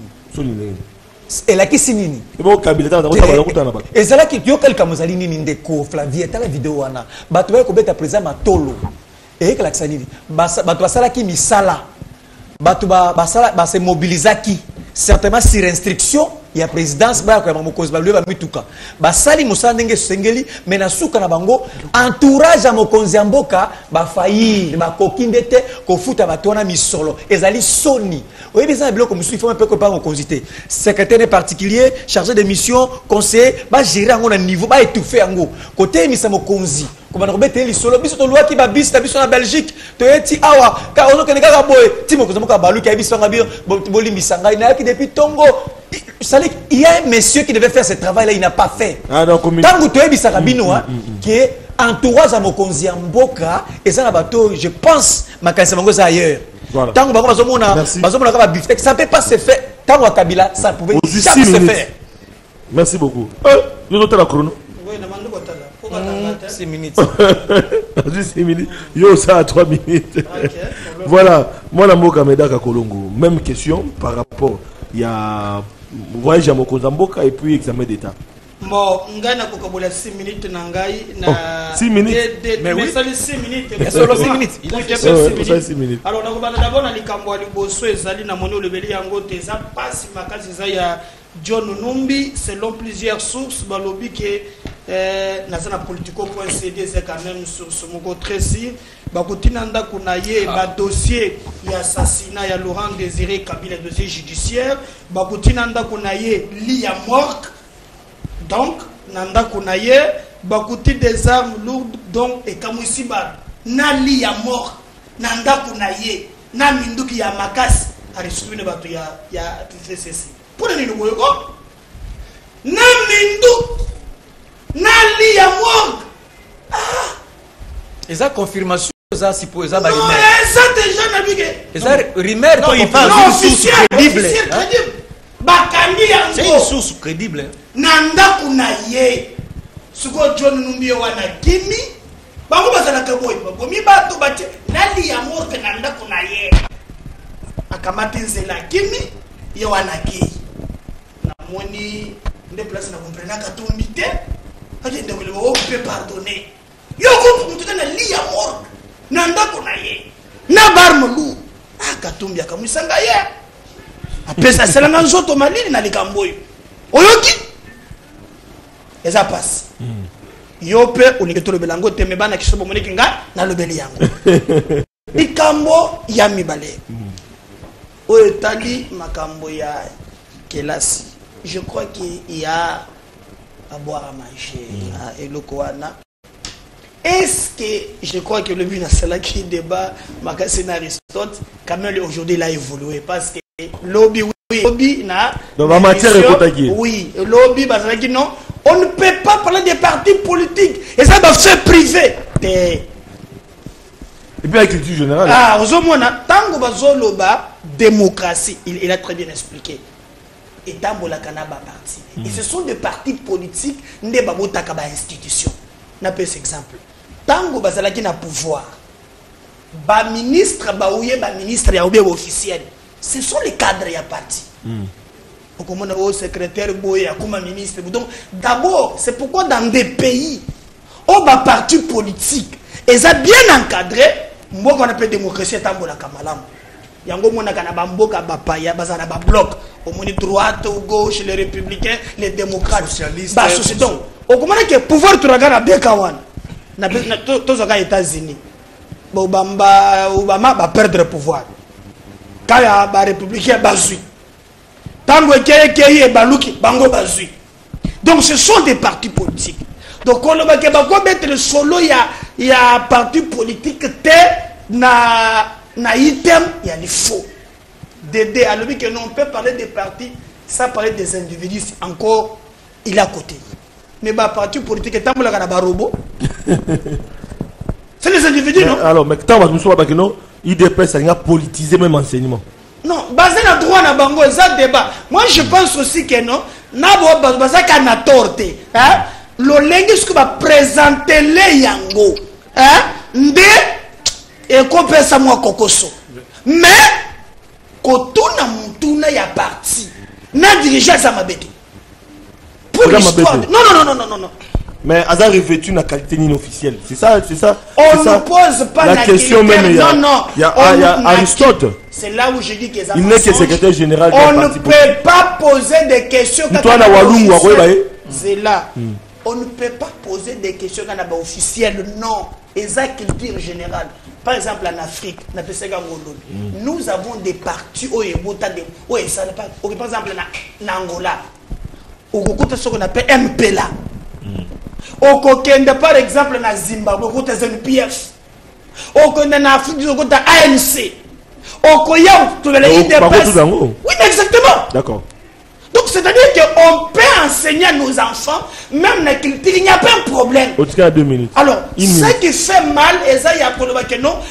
elle a qui sinini et bon kabila ta ba kutana ba ezala ki yo quelqu'un mozali nini ndeko Flavien ta la vidéo wana bato ba ko beta président matolo et que l'axanini bato basala ki misala bato basala ba se mobilisaki certainement sur instruction il y a présidence ba ko mokozi ba leba mituka ba sali musala ndenge sengeli mais na suka na bango entourage à mokonzi ya mboka ba faillir ba kokinde te ko futa bato na misolo ezali soni oui besoin biloko musu il faut un peu que pas mokonzi te secrétaire particulier chargé de mission conseiller ba gérer ngo na niveau ba étouffer ngo côté misa mokonzi comme on rebete li solo biso to loi ki ba bis ta biso na Belgique to eti awa ka ozo ke nga boy timo ko zamuka balu ki biso nga bio boli misanga ina ki depuis Tongo il y a un monsieur qui devait faire ce travail là il n'a pas fait tant que tu es bisa kabino qui est entourage à mokonzi ya mboka et ça na bateau je pense makanisa bango za ailleurs tant que bango bazomona ka ba biftek ça peut pas se faire tant que Kabila ça pouvait jamais se faire. Merci beaucoup nous notons la chrono. 6 minutes. 6 minutes. Yo, ça à 3 minutes. Voilà. Moi, la Mboka Medaka Kolongo. Même question par rapport. Il y a voyage à Mokozamboka et puis examen d'état. Bon, ngai na kokabola 6 minutes na ngai na 6 minutes. Mais oui, ça 6 minutes. Solo 6 minutes. Il a fait 6 minutes. Alors na kobana d'abord na likambo ali boso ezali na moni olebeli yango te za passe makasi za ya John Numbi selon plusieurs sources balobi que na politico.cd c'est quand même sur mon très bakotina ndako na ye ba dossier ya assassinat ya Laurent Désiré Kabila dossier judiciaire bakotina ndako na ye li ya mort donc ndako na ye bakoti des armes lourdes donc et kamwisi ba na li ya mort ndako na ye na minduki ya makasi aristune bato ya TCC pour nini boyoko na minduki na li ya mort et ça confirmation ça supposé ça ça déjà na bige et ça rumeur non il parle d'une source crédible bakandi yango c'est une source crédible na ndako na ye suko John Numbi wana kimi bango bazala ka boy babomi bato batie na li ya mort na ndako na ye akamati nzela kimi ye wana kei namoni nde place na comprendre Katumbi te akende ko le peut pardonner yo ko mutu na li ya mort na ndako na ye na barmolu Katumbi akamwisanga ye apesa selanga nzoto malini na likamboyo oyoki eza passe yo pe olingi tolobela yango te me bana kisobo moniki nga nalobeli yango likambo ya mibale oyo etali makambo ya kelasi. Je crois qu'il y a à boire à manger et le Koana. Est-ce que je crois que le but c'est là qui débat Makassin Aristote quand même aujourd'hui il a évolué parce que lobby oui lobby na dans la matière oui lobby bazalaki non on ne peut pas parler des partis politiques et ça doit se priver et puis la culture générale ozomona tango bazoloba démocratie il a très bien expliqué et tambola kanaba parti et ce sont des partis politiques nde babotaka ba institution na pese exemple tango bazalaki na pouvoir ba ministre ba ouye ba ministre ya obe officiel ce sont les cadres ya parti okomona au secrétaire boye akuma ministre donc d'abord c'est pourquoi dans des pays au ba parti politique ils ont bien encadré mboko on appelle démocratie tambola kamalamu yango mona kana bamboka bapaya bazana ba bloc au moni droite ou gauche les républicains les démocrates socialistes ba société donc okomona que pouvoir turagana bekawan na tozoka États-Unis Obama va perdre pouvoir quand ya ba républicain bazui tango ekeye baluki bango bazui donc ce sont des partis politiques donc on va que ba ko mettre solo ya parti politique te na item il y a des faux Dédé à l'objet que non on peut parler des partis ça parler des individus encore il est à côté mais bah parti politique tant la ba robot c'est les individus non alors mais tant que nous sommes pas que non IDP ça a politisé même enseignement non basé na droit na bango ça débat moi je pense aussi que non na bo basé kana torte hein l'olenge ce que va présenter les yango hein ndé et qu'on peut ça moi kokoso mais kotuna mutuna ya parti na dirigeant ça mabete pour l'histoire non mais hasard revêtu na qualité inofficielle c'est ça on ne pose pas la question même non il y a Aristote c'est là où je dis que il n'est que secrétaire général on ne peut pas poser des questions c'est là on ne peut pas poser des questions quand on a officiel non exact culture générale par exemple en Afrique nous avons des partis par exemple en Angola ce qu'on appelle MPLA au Kokende par exemple en Zimbabwe au ZNPF au Kokende en Afrique au ANC au Koya tout le oui exactement d'accord. Donc c'est-à-dire qu'on peut enseigner à nos enfants, même dans la culture, il n'y a pas un problème. Au cas 2 minutes. Alors, ce qui fait mal, et ça, il y a pour le que non,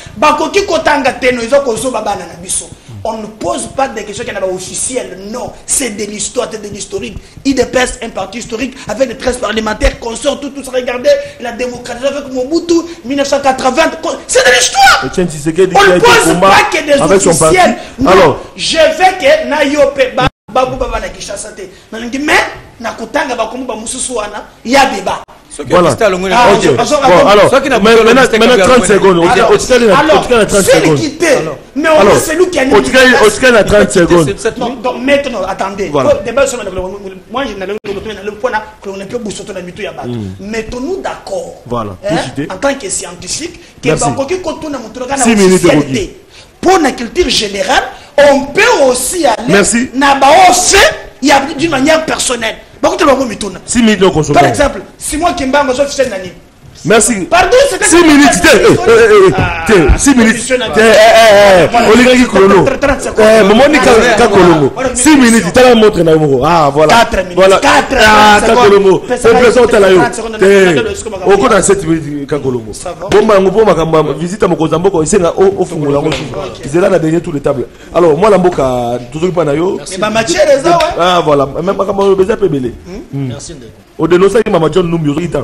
on ne pose pas des questions qui sont officielles, non, c'est de l'histoire, c'est de l'historique. IDPS, un parti historique, avec des 13 parlementaires, qu'on sort tous regarder la démocratie avec Mobutu, 1980, c'est de l'histoire. On ne pose pas que des officiels. Non, alors, je vais que Nayope, Babu Baba na Kishasa te. Mais nakutanga bakomu ba mususu wana ya débat. Voilà. Alors, maintenant 30 secondes. Alors, 30 secondes. Mais on sait celui qui a a 30 secondes. Donc maintenant, attendez. Moi, je n'ai le point là qu'on ne peut pas la mitou ya bato. Mettons-nous d'accord. Voilà. En tant que scientifique, que bakoki kotuna mutroga na officialité. Pour la culture générale, on peut aussi aller il y a d'une manière personnelle. 6 minutes de consommation. Par exemple, si moi qui m'en vais officiel nani. Merci. Pardon, c'était 6 minutes. 6 minutes. Olivier Kolono. Momoni Kakolomo. 6 minutes. Tu as montré na mo. Ah voilà. 4 minutes. Voilà. 4 Kakolomo. Professeur Talayo. Au cours de 7 minutes Kakolomo. Bomba ngopo makamba visite mokoza mboko isenga ofungula ngo. Zela na dernier tour de table. Alors moi la mboka toujours pas na yo. Mais ma matière ça ouais. Ah voilà. Même makamba beza pebele. Merci Ndeko. Au dénoncer Mama John Numbi au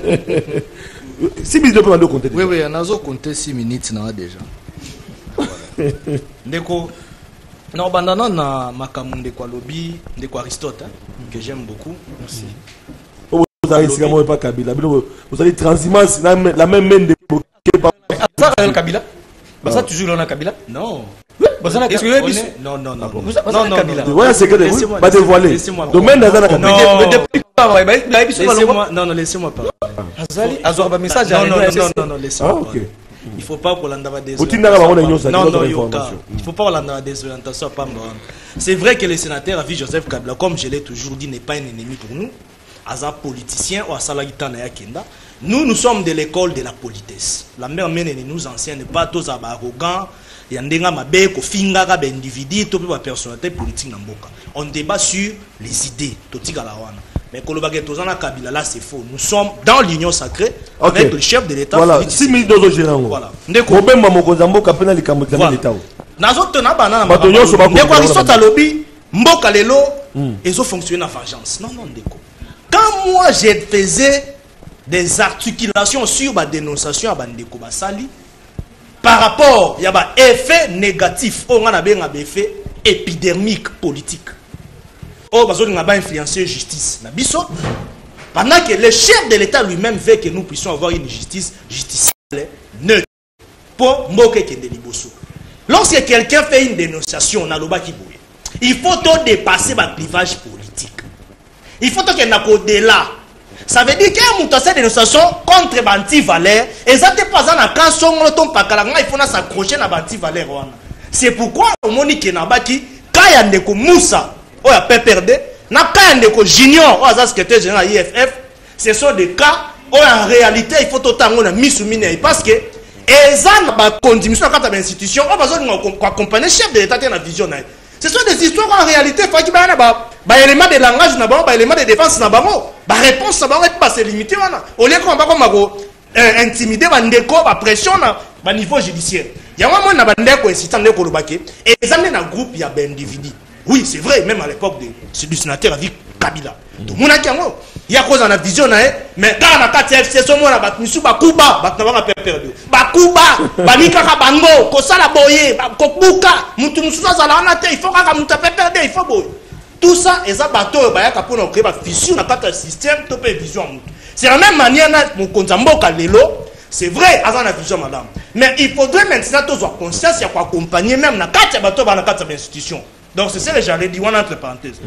6 minutes de compter. Oui, on a compté 6 minutes déjà. Voilà. Ndeko, non, bandana na makamu ndeko alobi, ndeko Aristote, que j'aime beaucoup. Merci. Vous allez pas Kabila. Vous allez transhumance, la même main de ça, Kabila. Ça, tu joues là, Kabila? Non. Qu'est-ce que vous avez Non, non, non. Non, non, Kabila. Voilà, c'est que vous va dévoiler. Domaine dans la Kabila. Non, non, laissez-moi parler. Azor, message. Non, non, non, non, laissez-moi parler. Il ne faut pas pour l'endava des orientations. Non, non, il ne faut pas pour l'endava des orientations. C'est vrai que le sénateur Avi Joseph Kabila, comme je l'ai toujours dit, n'est pas un ennemi pour nous. Aza politicien ou Asalagita na Kenda. Nous sommes de l'école de la politesse. La mère mène nous anciens n'est pas tous arrogants. Il y a des gens qui ont des individus, des personnalités politiques. On débat sur les idées. Mais Kabila, là c'est faux. Nous sommes dans l'union sacrée avec le chef de l'État. Voilà, 6 minutes de gérant. Voilà. Problème à Mokozambo, Kapena, les Kamotana, l'État. Ndeko Aristote alobi, Mboka lelo, ils ont fonctionné en vengeance. Non, non, Ndeko. Quand moi je faisais des articulations sur ma dénonciation à Bandeko Basali, par rapport, il y a un effet négatif, on a un effet épidermique politique. On a influencé la justice. Pendant que le chef de l'État lui-même veut que nous puissions avoir une justice justiciable, neutre, pour Mboke Kendeliboso. Lorsque quelqu'un fait une dénonciation, on a le bas qui bouille. Il faut dépasser le clivage politique. Il faut qu'il y ait au-delà. Ça veut dire qu'il y a une dénonciation contre l'anti-valeur. Et ça n'est pas un cas sur le ton il faut s'accrocher à l'anti-valeur. C'est pourquoi au Monique Nabaki, quand il y a des Moussa, ou a PPRD, quand il y a des juniors, ou a secrétaire général IFF, ce sont des cas où en réalité il faut autant mis sous mine. Parce que les gens qui ont une institution, on va accompagner le chef de l'État dans la vision. Ce sont des histoires en réalité, il faut qu'il y ait des éléments de langage, des éléments de défense, des réponses, c'est limité. Au lieu qu'on va intimider, la pression au niveau judiciaire. Il y a un moment où on a incité et ils ont un groupe, il y a des individus. Oui, c'est vrai, même à l'époque du sénateur avec Kabila. Donc, il y a cause dans la vision, mais quand on a 4 FC, on a battu Bakuba, Bakuba, Banika Bango, Kosala Boye, Kokuka, Moutoumoussa Zalana, il faut que il faut boye. Tout ça, ils ont battu, pour créer une fissure dans le système, de vision. C'est la même manière, mon Konzambo Kalelo, c'est vrai, à la vision, madame. Mais il faudrait maintenant avoir conscience, il y a accompagner même dans 4 bateaux, dans 4 institutions. Donc c'est ça que j'allais dire, entre parenthèses.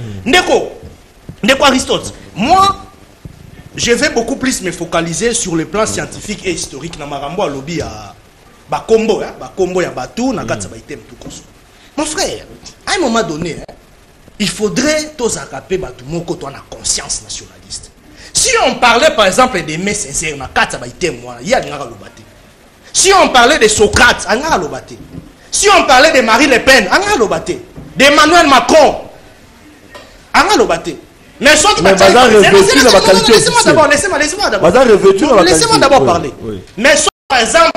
Ndeko Aristote, moi, je vais beaucoup plus me focaliser sur le plan scientifique et historique. Dans Marambo, lobby à Bakombo, Bakombo, ya Batou, na Katsa Baitem, tout comme ça. Mon frère, à un moment donné, il faudrait tous accaper Batou Moko, toi, la conscience nationaliste. Si on parlait par exemple des mets sincères, na Katsa Baitem, il y a des Lobate. Si on parlait de Socrate, il y a Lobate. Si on parlait de Marie Le Pen, il y a Lobate. D'Emmanuel Macron, il y a Lobate. Mais laissez-moi d'abord parler. Mais par exemple,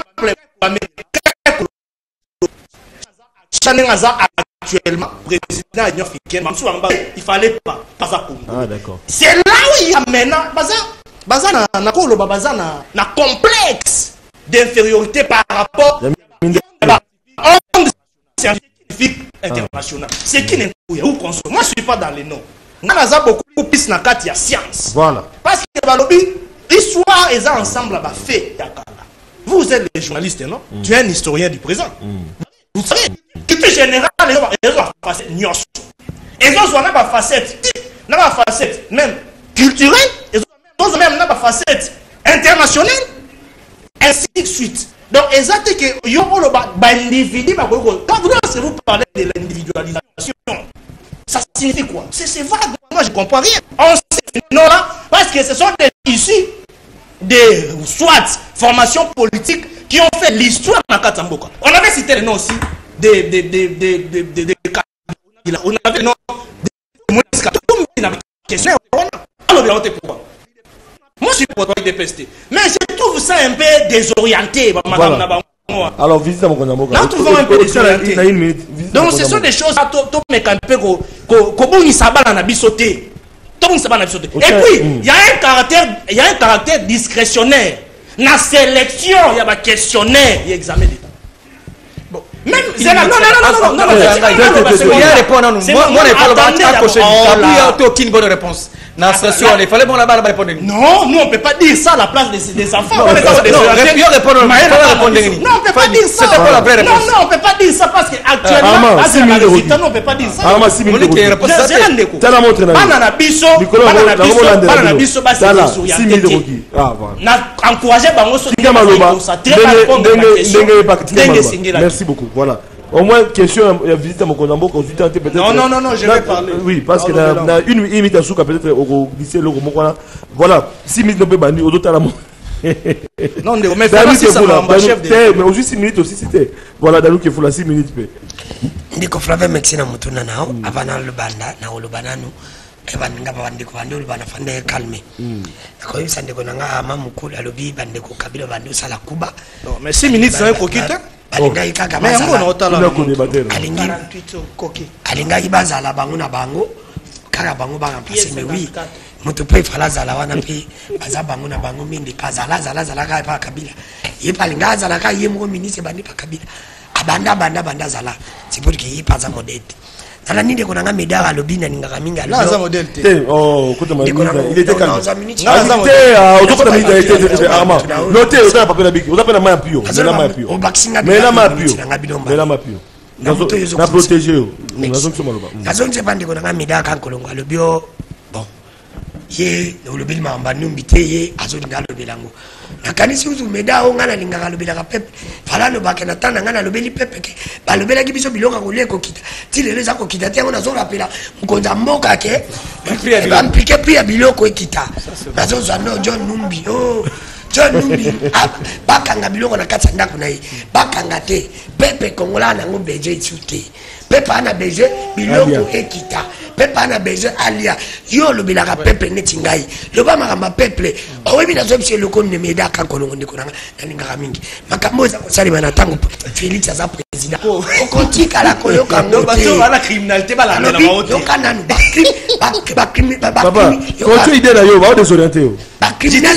actuellement, président de l'Union africaine, il fallait pas ça. C'est là où il y a maintenant un complexe d'infériorité par rapport à scientifique international. C'est qui n'est pas où. Moi, je ne suis pas dans les noms. On a beaucoup plus dans la science. Voilà. Parce que l'histoire est ensemble à fait. Vous êtes les journalistes, non? Tu es un historien du présent. Vous savez, culture générale, les gens ont facette. Ils ont une facette même culturelle, ils ont même une facette internationale, ainsi de suite. Donc, exactement que l'individu, quand vous parlez de l'individualisation, ça signifie quoi? C'est vague, moi je ne comprends rien. On sait non là, parce que ce sont des issus des soit formations politiques qui ont fait l'histoire dans Katamboka. On avait cité le nom aussi on avait le nom moi je suis pour des pestés. Mais je trouve ça un peu désorienté, madame. Voilà. Alors, visite à mon Nous trouvons un peu désorienté. Donc, ce sont des choses à tout mais quand peu et puis, il y a un caractère discrétionnaire. Dans la sélection, il y a un questionnaire et examen d'État. Même Zela, non, aucune bonne réponse. Il fallait bon là-bas répondre. Non, nous on peut pas dire ça à la place des enfants. Non, on peut pas dire ça. C'était pas la vraie réponse. Non, on peut pas dire ça parce que actuellement, on peut pas dire ça. Merci beaucoup. Voilà. Au moins, question, visite à mon condambo, consultant peut-être. Non, je vais parler. Oui, parce qu'il y a une imitation peut-être au lycée, le Romo. Voilà, 6 minutes, on peut bannir, au d'autres à la mort. Non, mais mais aussi 6 minutes aussi, c'était. Voilà, dans qui faut la 6 minutes. Ndiko Flavien Mexina Mutuna nao, avant le banda, na le banano. Ebandinga bandiko bandi ulubana fande calme. Ko yisa ndiko nanga ama mukulu alobi bandiko kabila bandi sala kuba. Non, mais 6 minutes ça est coquette. Alinga ikaka alinga ibaza la bango na bango kaka bango banga pasi mais oui moto pe fala zala wana pe baza bango na bango mingi kazala ka pa kabila ye palinga zala ka ye mo ministre bandi pa kabila abanda zala c'est pour que il pas modèle zala ni de konanga medara lobina ninga minga là za modèle oh côté il était calme noté au papier bic on appelle la main pio mais la main pio na protéger nazonze bandi konanga medara kan kolongo alobio bon ye lobili mamba numbite ye azolinga lobelango nakanisi uzu meda o ngana lingaka lobelaka pepe fala no bakena tana ngana lobeli pepe ke balobelaki biso biloko koleko kita tilele za kokita te ngona zo rapela mkonza mboka ke bampike pia biloko ekita nazoza no John Numbi bakanga biloko na kati ndako na ye bakanga te pepe kongola nango beje tsute pepe ana beje biloko ekita pepe ana beje alia yo lobelaka pepe neti ngai loba makamba pepe owebi nazo bise loko ne meda kan kolongo ndiko nanga nalingaka mingi makambo za kosalima na tango Félix aza président okotika la koyoka ngo bato bala criminalité bala na maote yoka nanu bakrim quand tu idée là yo va désorienter yo criminel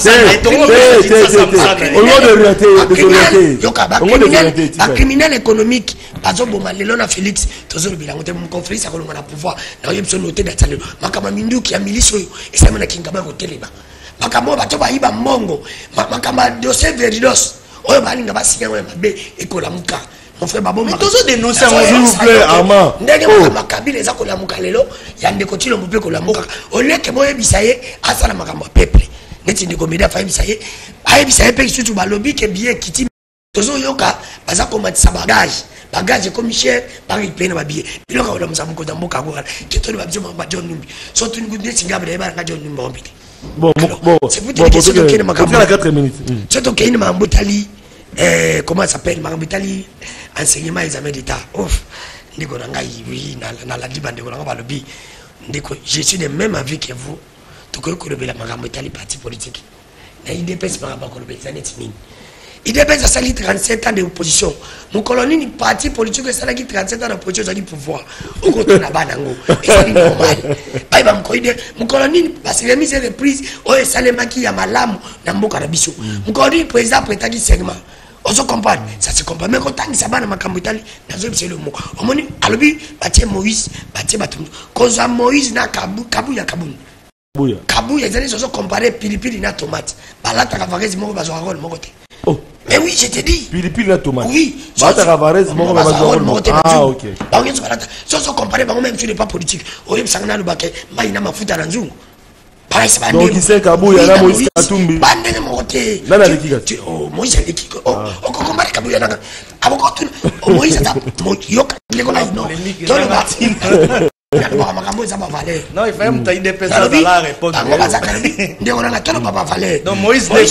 criminel économique bazoboma lelo na Félix tozolobela ngote mu conférence akolonga na pouvoir na yebso noté datalo makama minduki ya miliso yo esama na kingaba koteleba makama bato bayiba mbongo makama dossier veridos oyo balinga basinya we mabe ekola muka mon frère babo mais tozo dénoncer s'il vous plaît Armand ndenge makabile za kola muka lelo ya ndeko tilo mpe kola muka oleke boye bisaye asala makamba peuple neti ndeko media fa bisaye aye bisaye pe sutu balobi ke bien kiti tozo yoka baza komatisa bagage comme cher bari plein ba billet biloko ola musamuko damboka ko kitolo babyo ba John Numbi so tu ngudne singabe ba nga John Numbi ombite bon c'est vous dire que c'est donc makamba 4 minutes c'est donc une mambutali comment ça s'appelle mambutali enseignement examen d'état ouf ndiko nanga oui na la diba ndiko nanga balobi ndiko je suis de même avis que vous to ko kolobela mambutali parti politique na IDPS makamba kolobela neti nini IDPS a sali 37 ans d'opposition mon colonie ni parti politique ça qui 37 ans d'opposition ça qui pouvoir au côté na banango et ça normal ba ba mkoide mon colonie parce que mise reprise o salema ki ya malamu na mboka na biso mon colonie président prétaki segment on se comprend ça se comprend mais quand ça bana makambo itali nazo biselo mo omoni alobi batie Moïse batie batum koza Moïse na kabu ya kabuya zali so comparer pilipili na tomate balata ka varese moko bazo rôle moko te oh mais oui je te dis pilipili na tomate oui balata ka varese moko bazo rôle moko ah OK ba ngi balata so comparer bango même sur les pas politique oyem sangana lubake mai na mafuta na nzungu pareil bande donc c'est kabuya na Moïse Katumbi bande na moko te na likika oh Moïse likika oh on comparer kabuya na aboko tu Moïse ta yoka ndeko na no tolo Martin non, il fallait me IDPS à la réponse. Non, Moïse Moïse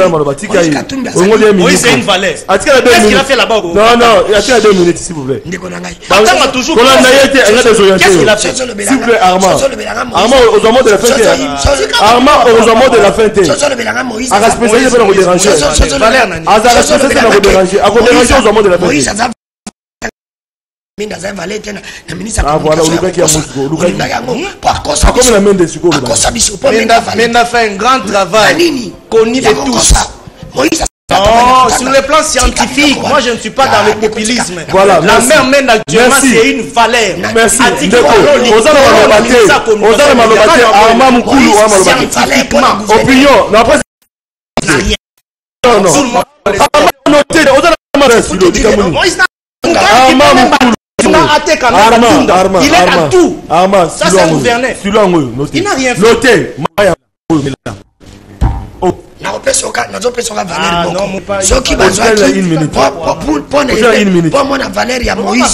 c'est une valeur. Qu'est-ce qu'il a fait là-bas? Non, il y a 2 minutes s'il vous plaît. Toujours. Qu'est-ce qu'il a fait? S'il vous plaît, Armand, aux hommes de la fin. Armand, aux hommes de la fin. À respecter, c'est pas nous déranger. À respecter, c'est pas nous déranger. À vous déranger aux hommes de la fin. Ah voilà, Luka Menda fait un grand travail connu de tous. Non, sur le plan scientifique, moi je ne suis pas dans le populisme. Voilà, la merci. mer même actuellement c'est une valeur. Merci. Opinion. Il est à tout. Ça c'est un gouverneur. Il n'a rien fait. nazopesoka Valérie moko soki bazwaki mpo na Valérie ya Moïse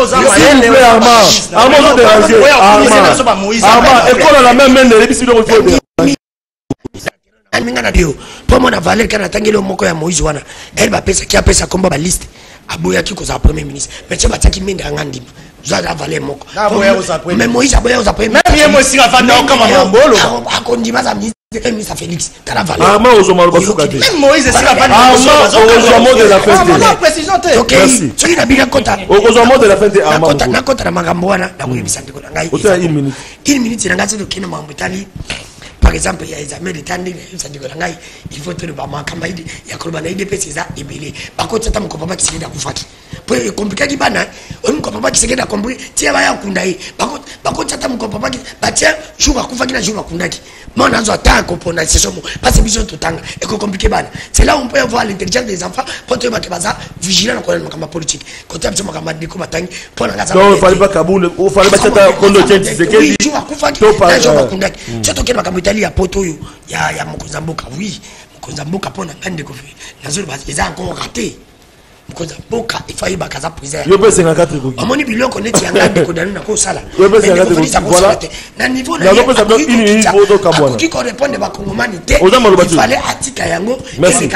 minga na bio mpo mona Valérie kana tangeli moko ya Moïse wana elle bapesaki apesa komba baliste aboyaki kozala premier ministre mais tie batiaki mende ya ngandima Zala Valérie moko mais Moïse aboya oza premier ministre akondima za ministre Mr. Félix Caravale. Même Moïse est la précision. Merci. Ce qui n'a bien compté. De la fin de na compte na magamboana na kuyebisa ndeko na ngai. Une minute na ngati dokina mambutali. Par exemple, il y a des amis de Tandi, il faut te le bama kamaidi, il y a Kolbana IDP, ça, et Billy. Par contre, tu as mon copain qui s'est d'accouffaki. Pour compliquer qui bana, on copain qui s'est d'accomplir, tiens, va y Kundaï. Par contre, tu as mon copain qui, bah tiens, joue à Koufaki, la joue à Kundaki. Mon anzo attend qu'on peut c'est ça, pas c'est besoin tout le temps, et qu'on complique bana. C'est là où on peut avoir l'intelligence des enfants, pour te mettre baza, vigilant dans le politique. Quand tu as besoin de ma pour la non, il fallait pas Kaboul, il fallait pas que qu'on le tienne, c'est que. Oui, joue à Koufaki, la joue à Kundaki. Tu as toqué ma camotali à poto yo ya Mokonzamboka oui Mokonzamboka pona ngande ko fi nazolo ba eza encore raté Mokonzamboka ifai bakaza prison yo pesa 54 ko amoni biloko neti ya ngande ko danu na ko sala yo pesa 54 ko voilà na niveau na yo pesa une niveau to kabwana qui correspond ba kongomani te il fallait atika yango merci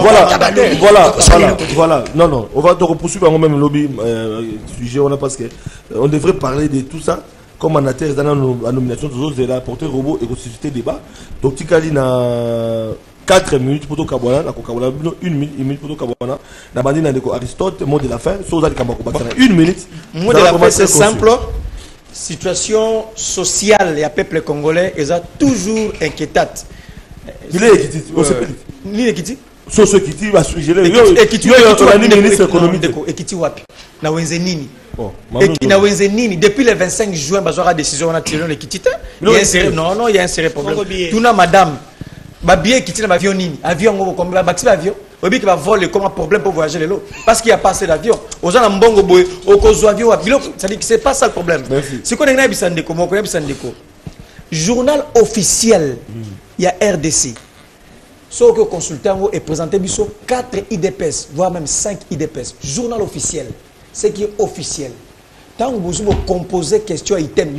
voilà non on va te poursuivre même lobby sujet on a parce que on devrait parler de tout ça. Comme on a été dans la nomination de la portée robot et suscité débat. Donc, tu as dit 4 minutes pour tout Kabwana, 1 minute pour tout Kabwana. La bandine a Aristote, mot de la fin, Sosa de Kamakoba. 1 minute. Mot de la fin, c'est simple. Situation sociale, il y a peuple congolais, ils ont toujours inquiétante. Il est équité. Il est équité. Soso Kiti va suggérer. Équité, ministre économique. Équité, wapi. Na wenzenini. Et na wenzenini depuis le 25 juin bazora décision on a tiré le kitita il y a un sérieux problème tout na madame ba bien kitita ba avion nini avion ngo comme ba bâti avion obi ki ba voler comme un problème pour voyager lelo parce qu'il y a pas assez d'avion oza na mbongo boy okozo avion bilo ça dit que c'est pas ça le problème c'est qu'on na bisande ko moko bisande ko journal officiel il y a RDC ce que consultant est présenté biso 4 IDPS voire même 5 IDPS journal officiel. Ce qui est officiel. Tant que vous composez question item,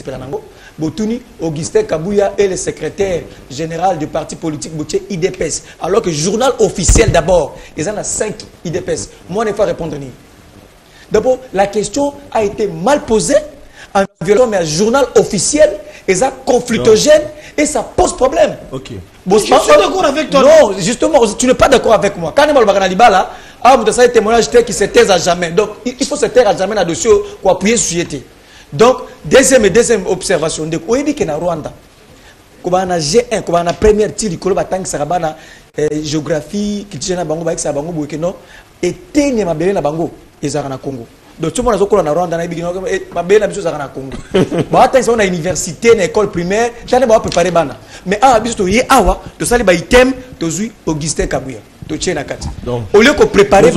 Augustin Kabouya est le secrétaire général du parti politique IDPS. Alors que journal officiel d'abord, ils en ont 5 IDPS. Moi, je ne vais pas répondre. D'abord, la question a été mal posée en violant mais un journal officiel, et ça conflictogène et ça pose problème. Ok. Je suis d'accord avec toi. Non, justement, tu n'es pas d'accord avec moi. Quand on là, vous avez un témoignage qui se taise à jamais. Donc, il faut se taire à jamais là-dessus pour appuyer sur société. Donc, deuxième observation. Donc, on dit que dans Rwanda, quand on a G1, quand on a première tir, il y a géographie, qui tient à Bango, et tenez ma belle na Bango, et ça na Congo. Donc, tout le monde a Rwanda, ma belle na Congo. Bon, attention, on a université, une école primaire, j'en ai préparé bana. Mais ah, biso to awa, to sali ba item, to zui Augustin Kabouya. Au lieu de préparer,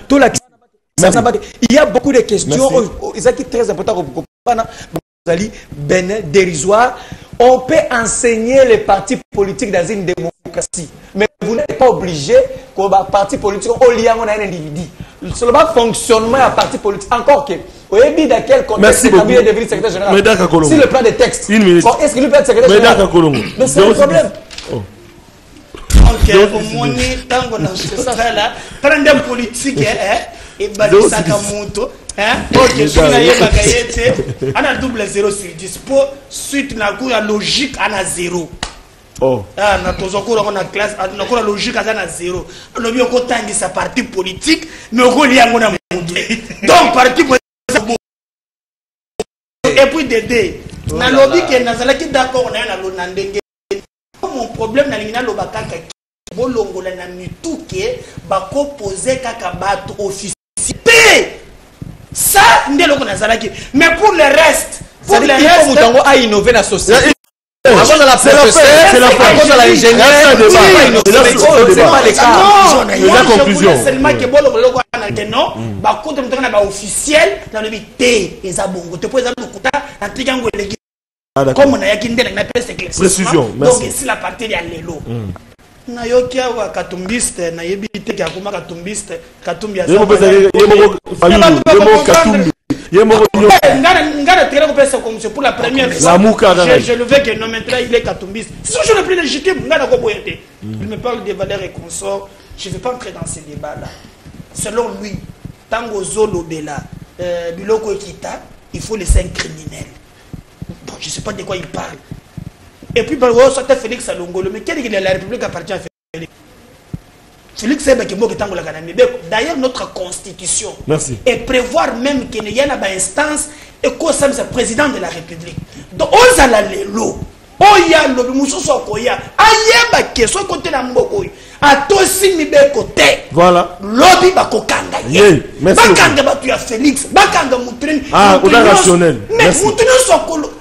il y a beaucoup de questions qui très importantes. Dérisoire. On peut enseigner les partis politiques dans une démocratie, mais vous n'êtes pas obligé que les partis politiques au lien à un individu. Sur le fonctionnement à parti politique, encore que. Vous avez dit dans quel contexte Kabila est devenu secrétaire général. Si le plan de texte, est-ce qu'il peut être secrétaire général? Mais c'est le problème. Ok, au moins, tant qu'on a ce là, prendre un politique et bâtir sa camoto. Ok, je suis là, on a double 0 sur 10. Pour suite, on a logique, on a 0. Oh. Ah, on a classe, on a logique, on a 0. On a bien content sa parti politique, mais on a lien. Donc, parti politique. Et puis, Dédé, on a lobby qui est d'accord, on a un mon problème, on a bolongola na mituke bako poser kaka bato officier ça ndelo na zalaki mais pour le reste mutango a innover la société à cause de la professeure, c'est la cause de l'ingénieur, c'est pas les cas. La conclusion. Seulement que bon le non, ba contre mutango na ba officiel dans leité ezabongo te poser le kuta antikango legi comme on a yaki ndele na peste classe. Précision, merci. Donc ici la partie ya lelo. Na yokia wa katumbiste na yebite ka kuma katumbiste katumbi ya yemo katumbi yemo ngana tere ko pesa comme c'est pour la première fois je le veux que non maintenant il est katumbiste si je le plus légitime ngana ko boyete il me parle des valeurs et consorts je vais pas entrer dans ces débats là selon lui tango zolo bela biloko kita il faut laisser un criminel donc je sais pas de quoi il parle. Et puis, c'était Félix Salongolo. Mais quelle est la République appartient à Félix? Félix d'ailleurs, notre constitution et prévoir même qu'il y a une instance et qu'on c'est le président de la République. Donc, on a la lelo. On y a le Moussou Koya. Ayeba qui soit côté de Mbokoy. A tosi mi be côté. Voilà. Lobby bako kanga. Merci. Bakanga batu ya Félix. Bakanga Moutrin. Ah, on a rationnel. Mais Moutrin Sokolo.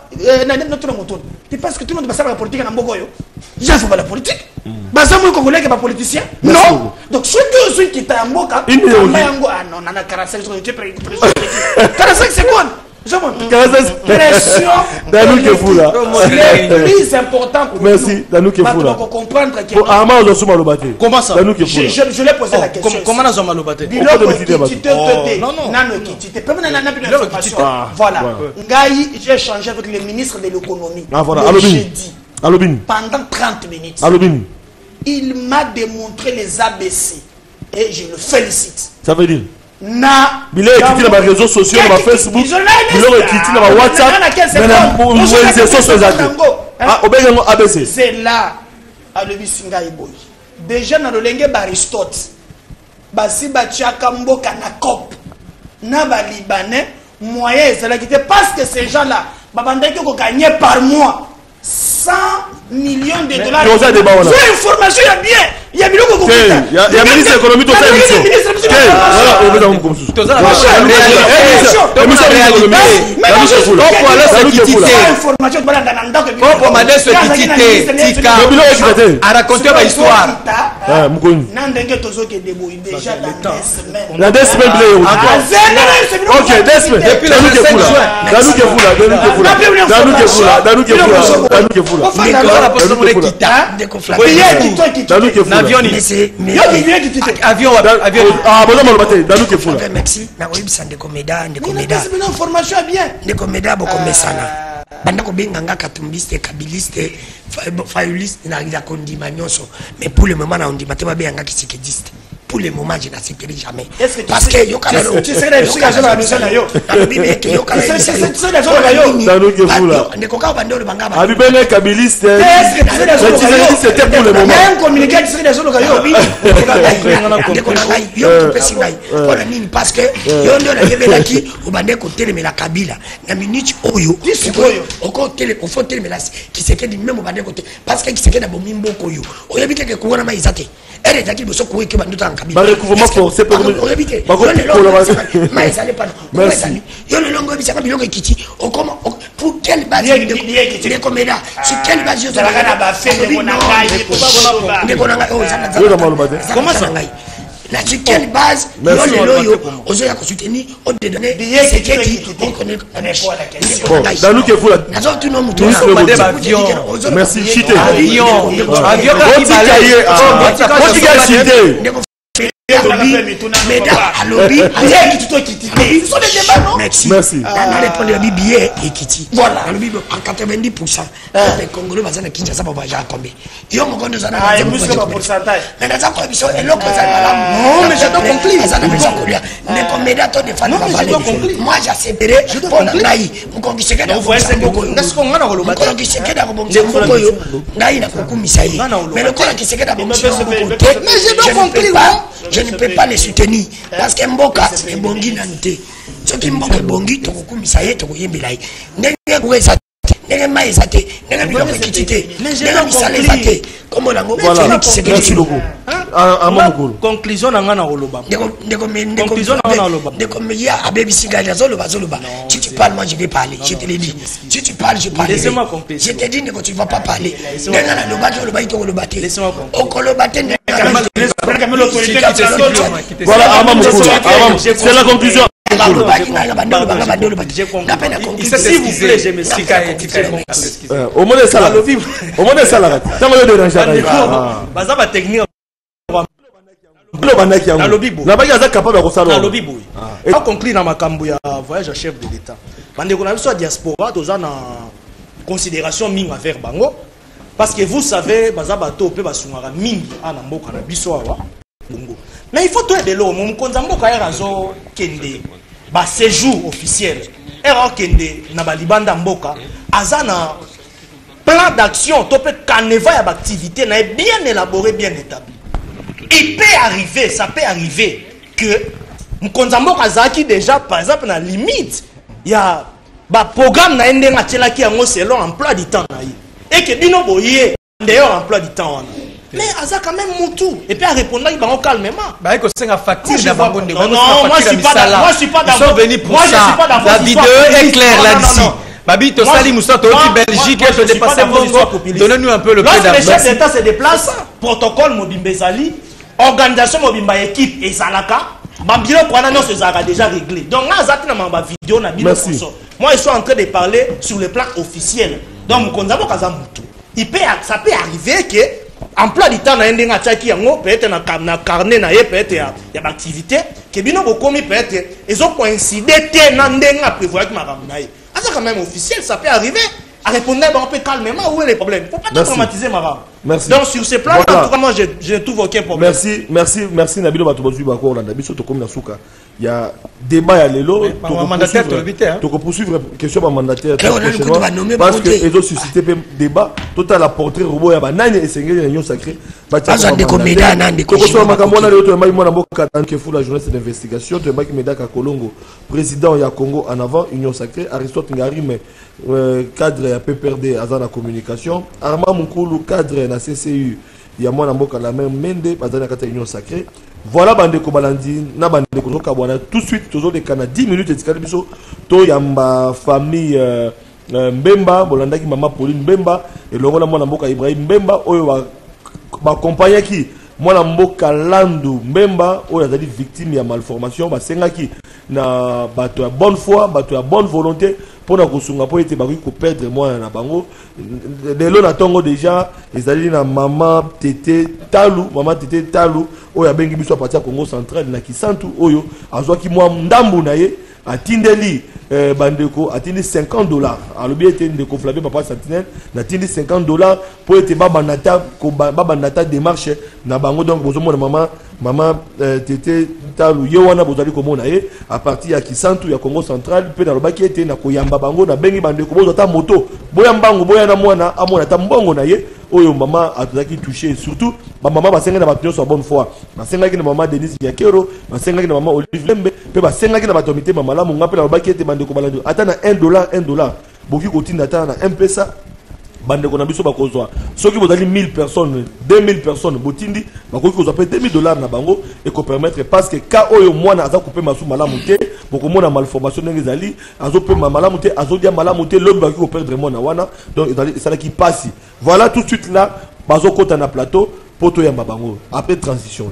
Tu penses que tout le monde va la politique en Mbogoyo? Je ne fais pas la politique. Baza moi congolais qui est pas politicien. Non. Donc ceux qui sont en Mboka, ah non, on a 45 secondes. 45 secondes. Pression. Danou Kefoula. Le plus important pour nous. Merci, Danou Kefoula. Pour comprendre que. Comment ça? Je l'ai posé la question. Comment nous sommes lobaté? Non, voilà. Ngaï, j'ai échangé avec le ministre de l'économie. Ah voilà, pendant 30 minutes. Il m'a démontré les ABC. Et je le félicite. Ça veut dire? Na biloko ekiti na ba réseaux sociaux na ba Facebook biloko ekiti na ba WhatsApp na réseaux sociaux ah obengo ABC c'est là à le bisinga iboy déjà na lolenge ba Aristote basi ba chaka mboka na cop na ba libanais moyen c'est là qui parce que ces gens là babandaki ko gagner par mois 100 millions de dollars. C'est information, il y a bien. Il y a biloko ko kita. Il y a ministre économique tout ça émission. Voilà, on veut comme ça. Tout ça merci na oyebisa ndeko meda information bien ndeko meda bokomesana banda ko benganga katumbiste kabiliste fayuliste na ida kondima nyonso mais pour le moment na ondima te babenganga kisekediste pour le moment je n'accepterai jamais parce que yo kana tu sais la justification la mission na yo bibi ke yo kana c'est la zone yo ndeko ka banda le bangaba abi bene kabiliste c'était pour le moment même communiquer c'est la zone yo ndeko na ngai yo pesi ngai pour nini parce que yo ndo na yebelaki obande ko telemela kabila na minute oyo oko tele au faut telemela qui c'est que même obande ko parce que qui c'est que na bomimbo ko yo oyebite ke kuona maizate elle est boso ko ke bandu tanka ba recouvrement forcé pour oyebite mais ça n'est pas merci yo le longo bisaka biloko kiti o comment pour quelle base de comédia sur quelle base yo ça va ba fait de mon ngai comment ça ngai la sur quelle base yo ozo ya ko soutenir on te donner c'est qui on connaît dans nous que vous la merci chité avion merci na répondre à billet et kiti voilà à 90% les Congolais bazana Kinshasa ba ja combien yo mokondo zana pourcentage mais na zako biso eloko bazana non mais j'ai pas compris bazana biso kolia mais comme médato de fan moi j'accepterai pour ngai mukongisheka na voice ngoko ndasiko ngana ko loba mukongisheka na bongo ngoko yo ngai na kokumisa ye mais le kola kisheka na bongo mais j'ai pas compris je ne peux pas les soutenir parce que mboka c'est bongi nante ce qui mboka bongi to kokumisa ye to koyembela ye ndenge ko esa ndenge mai eza te ndenge biloko ekiti te ndenge misala eza te kombo nango merci beaucoup conclusion na nga na koloba ndeko ya abebisi ngai azoloba si tu parles moi je vais parler je te l'ai dit si tu parles je parle je te dis ndeko tu vas pas parler ndenge nalobaki olobaki to koloba te okoloba te voilà Ama Mukulu c'est la conclusion. Au moins ça là. Tant que de ranger. Baza ba technique. Na ba yaza capable de ça. Na lobby boy. Et conclure na makambo ya voyage à chef de l'État. Bande ko na biso diaspora toza na considération mingi envers bango parce que vous savez baza bato pe basungaka mingi ana mboka na biso awa. Mais il faut tout de l'eau. Mon konzamboka ya razo kende. Ba séjour officiel era kende na balibanda mboka azana plan d'action to peut carnaval ya activité na bien élaboré bien établi. Il peut arriver, ça peut arriver que mkonzamboka azaki déjà par exemple na limite il y a ba programme na ndenga tchelaki yango selon emploi du temps na yi et que bino boye d'ailleurs emploi du temps wana. Mais Aza quand même moutou et puis à répondre il va calmement. Bah écoute c'est une facture d'abord. Non, moi je suis pas d'accord. Ils sont venus pour ça. La vidéo est claire là-dessus. Babi to Sali Moussa to Belgique to dépasser Congo. Donnez-nous un peu le crédit. Lorsque le chef d'État se déplace, protocole Mobimbe Zali, organisation Mobimba équipe et Zalaka, Bambilo Kwana non se sera déjà réglé. Donc là Zati na ma vidéo na bino so. Moi je suis en train de parler sur le plan officiel. Donc Konzamo Kaza moutou. Ça peut arriver que emploi du temps na ndenga tchaki yango peut-être na carnet na ye peut-être ya activité que bino bokomi peut-être ils ont coïncidé té na ndenga prévoir ki makambo na ye asa quand même officiel ça peut arriver à répondre on peut calmement où est le problème faut pas traumatiser makambo. Merci. Donc sur ce plan voilà. En tout cas moi je ne trouve aucun problème. Merci Nabilo Batobozui Bako Orlando biso to comme na suka il y a débat à l'élo mandataire to poursuivre question mandataire parce que ils ont suscité débat total la portrait robot ya banani esengeli na union sacrée baza de comédien nandi ko so makambo na leto mai mona mboka tant que fou la journée d'investigation de Maki Medaka Kolongo président ya Congo en avant union sacrée Aristote Ngari mais cadre ya PPRD azana communication Arma Mukulu cadre na CCU ya mwana mboka la même mende bazana kata union sacrée. Voilà bandeko balandi na bandeko zoka bwana tout de suite tozo de kana 10 minutes etikali biso to yamba famille Mbemba bolandaki mama Pauline Mbemba et longola mwana mboka Ibrahim Mbemba oyo ba compagnie ki mwana mboka Landu Mbemba oyo azali victime ya malformation basengaki na bato ya bonne foi bato ya bonne volonté pour na kosunga po ete baki ko perdre mwana na bango lelo na tongo déjà ezali na mama Tete Talu oyo abengi biso apatia Congo central na Kisantu oyo azwaki mwa ndambu na ye atindeli bandeko atindi $50 alobi ete ndeko Flavie papa Sentinelle na tindi $50 pour ete baba nata démarche na bango donc bozomona mama Tete Talu ye wana bozali komona ye à partir ya Kisantu ya Congo central pe na lobaki ete na koyamba bango na bengi bandeko bozota moto boya mbango boya na mwana amona ta mbongo na ye oyo mama atozaki touché surtout maman basenga na bato so bonne foi basengaki na mama Denise Biakero basengaki na mama Olive Lembe pe basengaki na bato mite mama la munga pe na lobaki ete bandeko balandi ata na $1 boki kotinda ata na M-Pesa bandeko na biso bakozwa soki bozali 1000 personnes 2000 personnes botindi bakoki kozwa pe $2000 na bango et ko permettre parce que ka oyo mwana aza couper masu malamu te bokomona malformation ndenge ezali azo pe malamu te azo dia malamu te lobi baki ko perdre mwana wana donc ezali qui passe voilà tout de suite là bazo kota na plateau poto ya bango après transition.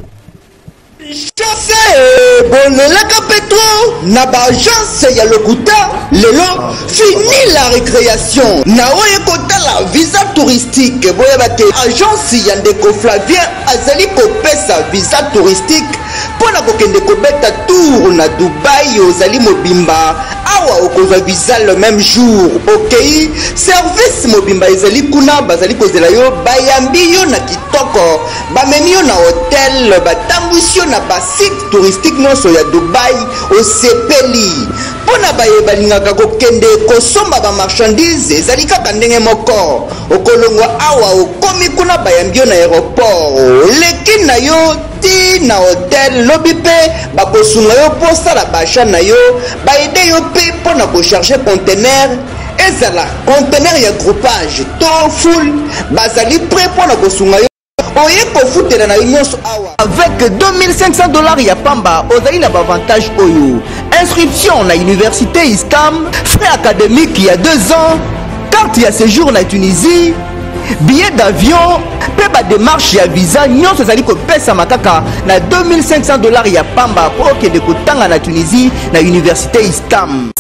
Bonelaka Petro na ba agence ya lokuta lelo fini la récréation na oye kota la visa touristique boye bate agence ya ndeko Flavien azali kopesa visa touristique pona kokende kobeta tour na Dubai ozali mobimba awa okozwa visa le même jour okay service mobimba ezali kuna bazali kozela yo bayambi yo na kitoko bamemi yo na hotel batambwisi yo na ba site touristique nyonso ya Dubai osepeli pona baye balingaka kokende kosomba ba marchandise ezali kaka ndenge moko okolongwa awa okomi kuna bayambi yo na aéroport leki na yo ti na hotel lobi pe bakosunga yo posala basha na yo baide yo pe pona kocharge conteneur ezala conteneur ya groupage to full bazali prêt pour la kosunga yo oye kofutela na nyonso awa avec $2500 ya pamba ozali na avantage oyo inscription na université ISCAM, frais académiques il y a 2 ans, carte ya séjour na Tunisie, billet d'avion, pe démarche ya visa, nyonso ezali kopesa makaka na $2500 ya pamba pour okende kotanga na Tunisie na université ISCAM.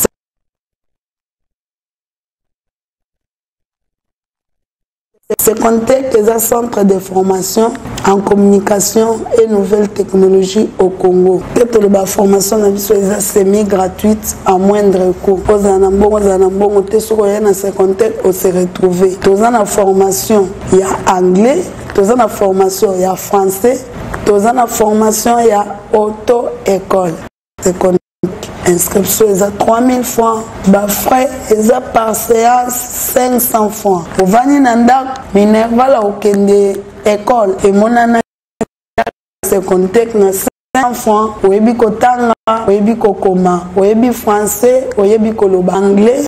C'est Contec est un centre de formation en communication et nouvelles technologies au Congo. La formation est semi-gratuite à moindre coût. Aux Anambongo, c'est Contec, on s'est retrouvé. Dans la formation, il y a anglais, dans la formation, il y a français, dans la formation, il y a auto-école. Inscription est à 3000 francs, frais est à par séance 500 francs. Au Vani Nanda, Minerva la okende école et mon ana c'est Contec na 500 francs. Oyebi kotanga, oyebi kokoma, oyebi français, oyebi koloba anglais.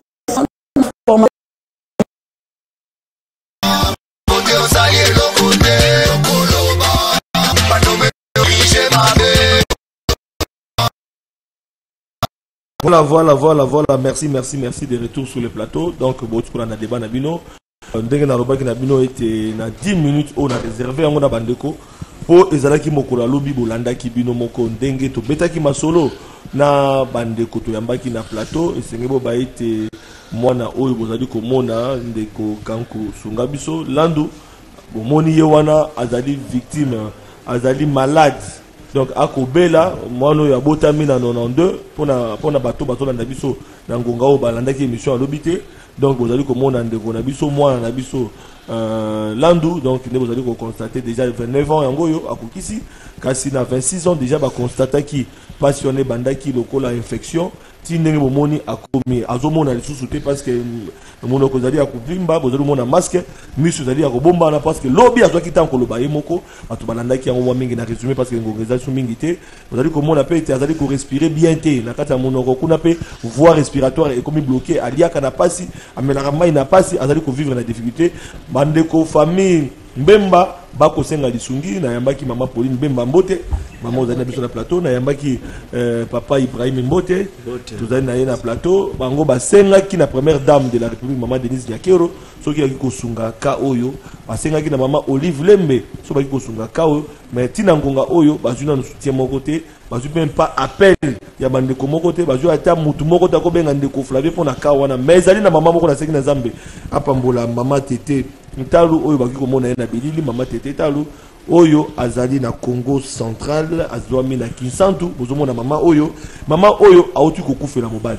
Voilà, merci de retour sur le plateau. Donc, on a débat Nabino. Ndenge na roba ki Nabino était na 10 minutes on a réservé on a bandeko pour ezalaki mokola lobi bolanda ki bino moko ndenge to betaki masolo na bandeko to yambaki na plateau esengebo ba ete mwana oyo bozali komona ndeko kanku sunga biso landu bomoni ye wana azali victime azali malade. Donc à Kobela, moi nous y a botami na 92 pour na bateau na biso na ngonga o balanda ki émission à l'obité. Donc vous allez comme on a ndeko na biso moi na biso landu donc vous allez constater déjà 29 ans yangoyo akokisi kasi na 26 ans déjà ba constater ki passionné bandaki lokola infection ti ndenge bomoni akomi azomona lisusu te parce que mono kozali akuvimba bozali mona masque misu zali akobomba na parce que lobi azwaki tan koloba ye moko atu balandaki yango mwa mingi na résumé parce que ngongeza su mingi te bozali komona pe te azali ko respirer bien te na kata monoko kuna pe voie respiratoire et comme bloqué aliaka na pasi amelaka mai na pasi azali ko vivre na difficulté bandeko famille Mbemba bako senga lisungi na yambaki mama Pauline Mbemba Mbote mama ozali na biso na plateau na yambaki papa Ibrahim Mbote tozali na ye na plateau bango basenga ki na première dame de la République mama Denise Nyakero soki yaki kosunga ka oyo basenga ki na mama Olive Lembe so baki kosunga ka oyo mais tina ngonga oyo bazuna no soutien moko te bazu même pas appel ya bandeko moko te bazu ata mutu moko ta ko benga ndeko Flavie pona ka wana mais ali na mama moko na sengi na Zambe apambola mama Tete Ntalu oyo baki komona na bilili mama Tete Talu oyo azali na Congo central azwami na Kinsantu bozomona mama oyo auti kokufela mobali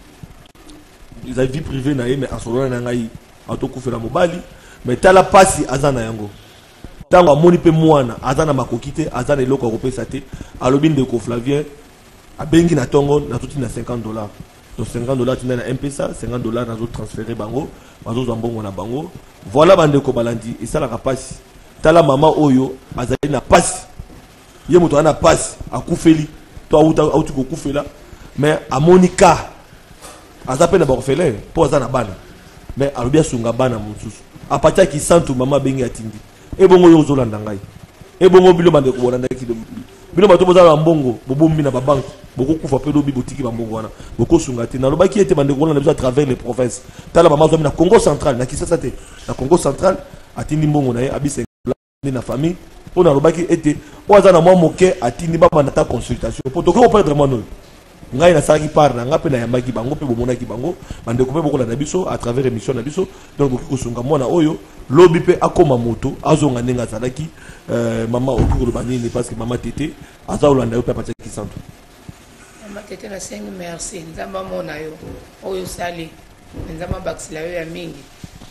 ils vie privée na ye mais asolona na ngai auto kufela mobali mais tala pasi azana yango tango amoni pe mwana azana makokite azana eloko akopesa te alobi ndeko Flavien abengi na tongo na tuti na $50. Donc $50 tina na M-Pesa, $50 nazo transférer bango, bazo zambongo na bango. Voilà bandeko balandi, et ça la rapasi. Tala mama oyo, azali na pasi. Ye moto ana pasi, akufeli. To auti ko kufela, mais a Monica. Azape na barfelin, po azana bana. Mais alobia sunga bana mususu. Apatia ki santu mama bengi atindi. E bongo yo zolanda ngai. E bongo bilo bandeko bolanda ki do. Bilo bato bozala mbongo, bobombi na babank. Beaucoup kufa pe lobi botiki bambongo wana beaucoup sungati na lobaki ete bandeko na besoin à travers les provinces tala mama zo na Congo central na Kisasa te na Congo central atindi mbongo na ye abise na famille on a lobaki ete oza na mwa moke atindi baba na ta consultation pour to ko perdre mano ngai na saki par na ngape na yambaki bango pe bomona ki bango bandeko pe bokola na biso à travers émission na biso donc beaucoup sunga mwana oyo lobi pe akoma moto azonga nenga zalaki mama okuru banini parce que mama Tete azolanda yo pe patia Kisantu Tete na sengi merci nzamba mona yo oyo sali nzamba bakisila yo ya mingi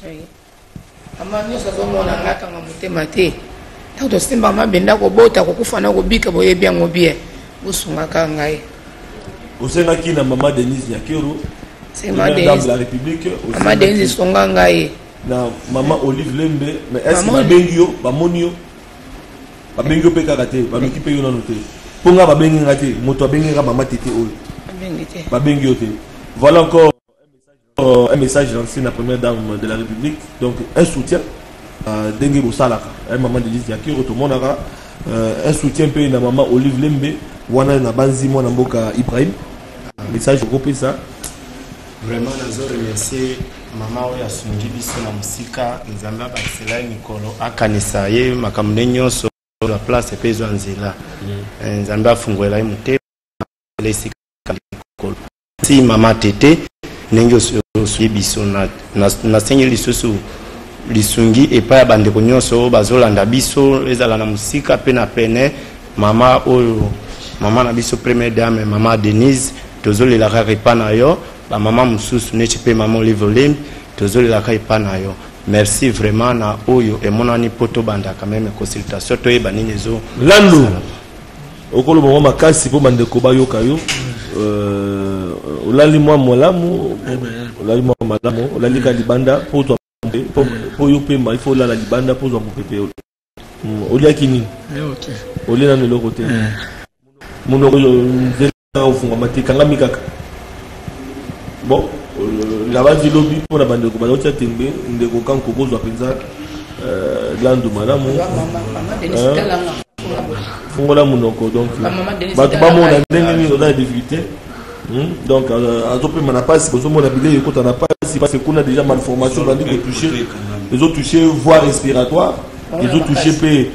ama nyoso zo mona ngaka nga mutema te tato simba mabenda ko bota ko kufana ko bika boye bien ngobie busunga ka ngai osenga ki na mama Denise Nyakero c'est ma Denise de la République mama Denise songa ngai na mama Olive Lembe mais est-ce que babengio bamonio babengio pe kakate baluki pe yo na noter Ponga babengi ngate moto abengi nga mama Tete oyo babengi te voilà encore un message un message lancé la première dame de la République, donc un soutien à Dengue Bosalaka, un maman de l'Isiaki, un soutien pour la maman Olive Lembe, wana na banzi mwana mboka Ibrahim. Message au ça. Vraiment, nous remercier maman oya sungi biso na musika nzamba basela Nikolo akanisa ye makamune nyonso la place epezo nzela. Nzamba fungwela mute lesika Nikolo. Si mama tete nengo suyi biso na senye lisusu lisungi epa bande ko nyonso bazolanda biso ezala na musika pe na pene mama oyo mama na biso première dame mama Denise tozolela ka repa na yo ba mama mususu neti pe mama Olive Lembe tozolela ka repa na yo. Merci vraiment na oyo e monani poto banda quand même consultation to e banini zo lando okolo mo makasi po bande ko bayoka yo olali mwa molamu olali mwa malamu olali ka libanda po to po yo pe ma il faut la libanda po zo mopepe olia kini olia na le côté muno ko nzela ofunga matika ngami kaka bon la base lobby pour la bande ko balotya tembe ndeko kanko bozwa penza lando malamu fungola munoko donc batu ba mona ndenge ni oza difficulté donc azope mana passe bozo mona bile yekota na passe parce qu'on a déjà malformation dans les toucher les autres toucher voie respiratoire les autres toucher pe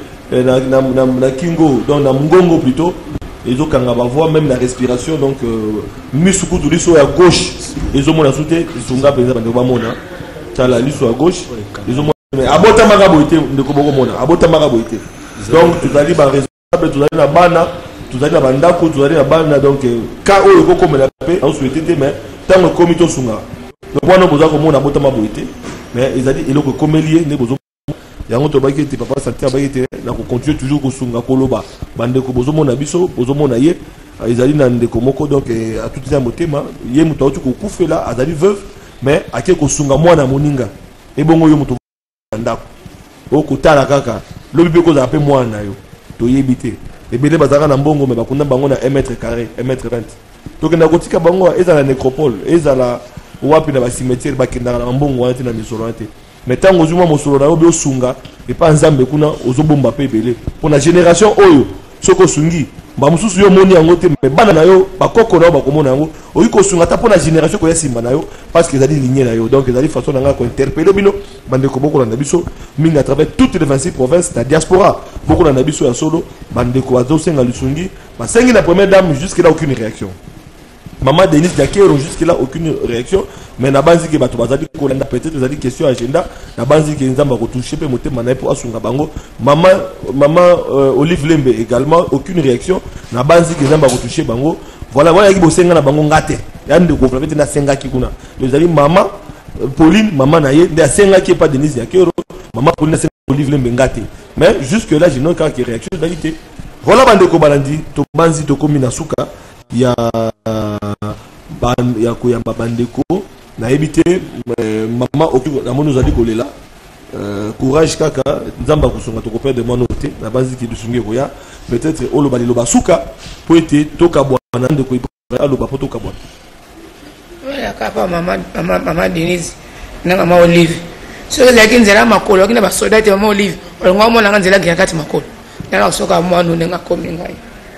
na kingo donc na mungongo plutôt les autres kanga ba voix même la respiration donc misuku du liso à gauche les autres mona sauter sunga penza bande ba mona tala liso à gauche les autres mais abota magaboité ndeko boko mona abota magaboité donc tu allez ba responsable tu allez na bana tu allez na bandako tu allez na bana donc ka oyo ko comme la paix on souhaité mais tant le comité sunga donc wana boza ko mona abota magaboité mais ils a dit eloko komelier ne bozo yango to baki te papa santé baki te na ko continuer toujours ko sunga koloba bande ko bozo mona biso bozo mona ye ezali na ndeko moko donc à tout ça motema ye muto ko kufela azali veuve mais ake ko sunga mwana moninga e bongo yo muto ndako okutala kaka lobi pe ko za pe mwana yo to yebite ebele bazaka na mbongo me bakunda bango na 1 mètre carré 1 mètre 20 to kenda kotika bango ezala nécropole ezala wapi na ba cimetière bakenda na mbongo wana te na misolo te mais tant ozuma mosolo na yo be osunga et pas nzambe kuna ozobomba pe ebele pour la génération oyo soko sungi ba mususu yo moni yango te mais bana na yo bakoko na yo bakomona yango oyi ko sunga ta pour la génération ko yasimba na yo parce que ezali lignée na yo donc ezali façon na nga ko interpeller bino bande ko boko na biso mingi à travers toutes les 26 provinces la diaspora boko na biso ya solo bande ko azo senga lusungi ba sengi la première dame jusque là aucune réaction. Maman Denise Diakero jusque-là aucune réaction mais na banzi ke bato bazali ko landa peut-être ezali question agenda na banzi ke nzamba ko toucher pe motema na po asunga bango maman Olive Lembe également aucune réaction na banzi ke nzamba ko toucher bango voilà ki bosenga na bango ngate yande ko peut-être na senga ki kuna ezali maman Pauline maman na ye de senga ki pas Denise Diakero maman Pauline senga Olive Lembe ngate mais jusque-là je n'ai qu'à réaction d'alité voilà bande ko balandi to banzi to komi na suka ya koyamba bandeko na ebité maman okiko na monu zali kolela courage kaka nzamba kusonga to kopère de monoté na base ki dusungi koya peut-être oloba liloba suka po ete toka bwana ndeko aloba po toka bwana wala kapa mama Denise na mama Olive so laki nzela makolo kina ba soldate mama Olive olonga mona nga nzela kia kati makolo na soka mwana nenga komi ngai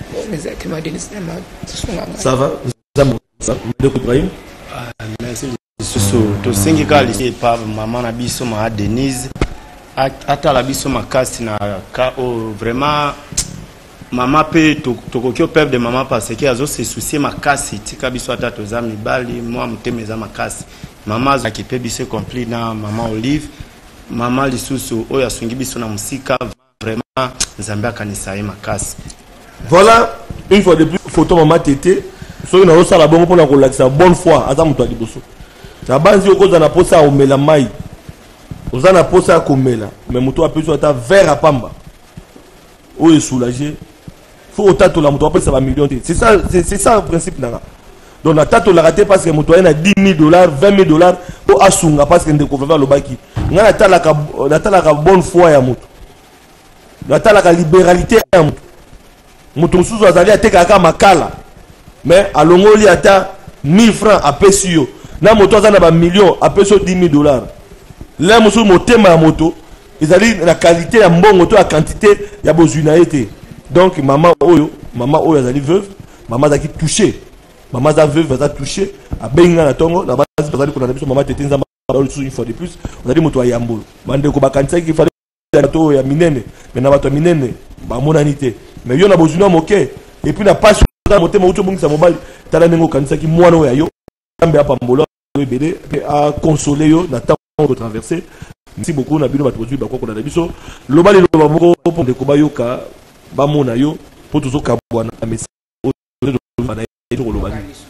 ça va Ibrahim merci susu to sengi kali pa maman na biso ma Denise ata la biso makasi na ka vraiment maman pe to kokyo peuple de maman parce que azo se soucier makasi tika biso ata to za mibali moi mutemeza makasi maman za kipe biso complet na maman Olive maman lisusu oya sungi biso na musika vraiment nzambe akanisa ye makasi. Voilà une fois de plus photo maman tété so na osala bongo pona ko lakisa bonne foi ata muto aliboso ta banzi okoza na posa omela mai ozana posa komela mais muto apeso ata verre à pamba o est soulagé faut otato la muto apesa ba million c'est ça le principe nanga donc la tato la raté parce que muto ena $10,000 $20,000 pour asunga parce que ndeko vava lobaki ngana talaka bonne foi ya muto na talaka libéralité ya muto muto mususu azali ateka aka makala mais alongoli ata 1000 francs à pesio na moto aza na ba million apesi yo 10 000 $. Là mosusu motema ya moto ezali la qualité ya mbongo to la quantité ya bozwi na ye te. Donc maman oyo azali veuve, maman azaki touché, maman za veuve aza touché abenga na tongo na base bazali kolanda biso maman tete nzamba une fois de plus azali moto ya yambo bande ko bakanisa ki fallait bato ya minene mais na bato ya minene ba monani te mais yo na bozwi na moke et puis na passe motema uto bongisa mobali tala nengo kanisa ki mwana oyo yo kambe apambolo ebele a consoler yo na temps de traverser. Merci beaucoup na bino bato bozwi ba ko na biso lobali loba moko pour de ko bayoka ba mona yo pour tout ka bwana message na yo lobali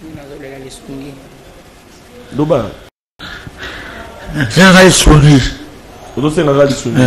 loba Senga lisuni. Odo senga lisuni.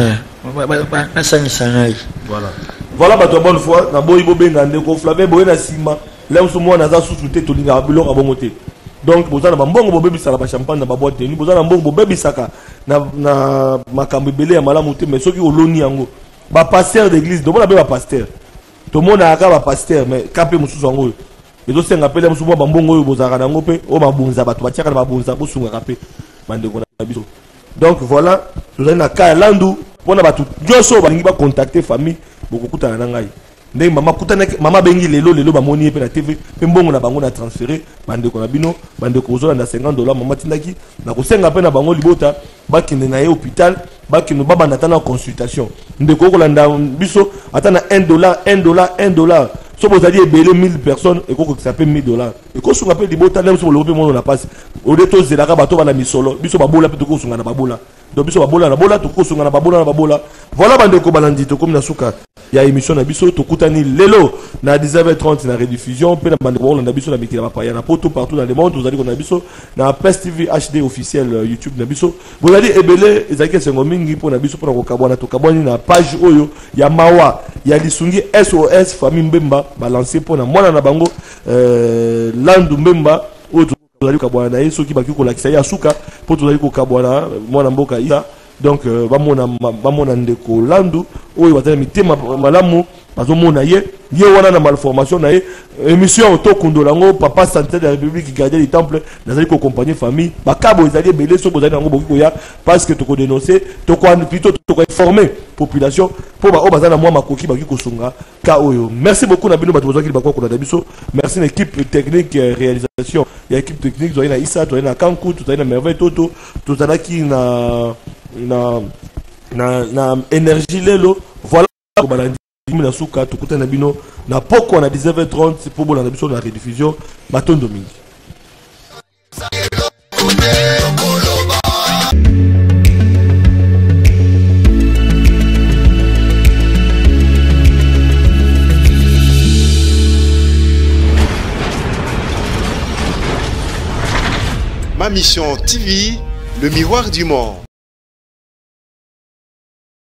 Voilà bato bonne foi na boyi bobenga ndeko Flavien boye na sima là où moi naza sous te tolinga biloko abomote. Donc bozana bambongo bobebisa la champagne na baboite ni bozana mbongo bobebisaka na makambo belé ya malamu te mais soki oloni yango ba pasteur d'église do mona be ba pasteur to mona aka ba pasteur mais kapé mususu yango ezo senga pele mususu bambongo oyo bozaka nango pe o mabunza bato batiaka na babunza bosunga kapé bandeko na biso. Donc voilà tozali na ka landu pona bato nyoso balingi ba contacter famille bokokutana na ngai ndenge mama kutana mama bengi lelo bamoni pe na TV pe mbongo na bango na transférer bandeko na bino bandeko ozola na $50 mama tindaki na kosenga pe na bango libota bakende na ye hôpital bakende baba na tana consultation ndeko kolanda biso ata na $1 so bozali ebele 1000 personnes et ko ça peut $1000 et ko sunga pe libota na biso lobe mono na passe au reto zelaka bato bana misolo biso babola pe to ko sunga na babola donc biso babola na bola to ko sunga na babola voilà bandeko balandi to comme na suka ya émission na biso to kutani lelo na 19h30 na rediffusion pe na bandeko na biso na mikila bapaya na poto partout dans le monde vous allez na biso na PES TV HD officiel YouTube na biso vous allez ebele ezaki sengo mingi po na biso po na ko kabwana to kabwani na page oyo ya mawa ya lisungi SOS famille Mbemba balancer pour na mwana na bango landu Mbemba oyo tozali kabwana na ye soki baki ko lakisa ya suka po tozali ko kabwana mwana mboka ira. Donc bamona ndeko landu oyo batana mitema malamu bazomona ye wana na malformation na ye émission to kundolango papa santé de la République gardien du temple nazali ko accompagner famille bakabo ezali belé so bozali nango bokiko ya parce que to ko dénoncer to ko plutôt to ko informer population pour ba bazana moi makoki baki ko sunga ka oyo. Merci beaucoup na bino bato bozaki bakoko ko na biso. Merci l'équipe technique réalisation ya équipe technique zo ina Issa to ina Kanku to ina Merveille Toto to zanaki na énergie lelo voilà balandi na suka tukutana bino na poko na 19h30 pour bolanda biso na rediffusion batondo mingi. Ma mission TV, le miroir du monde.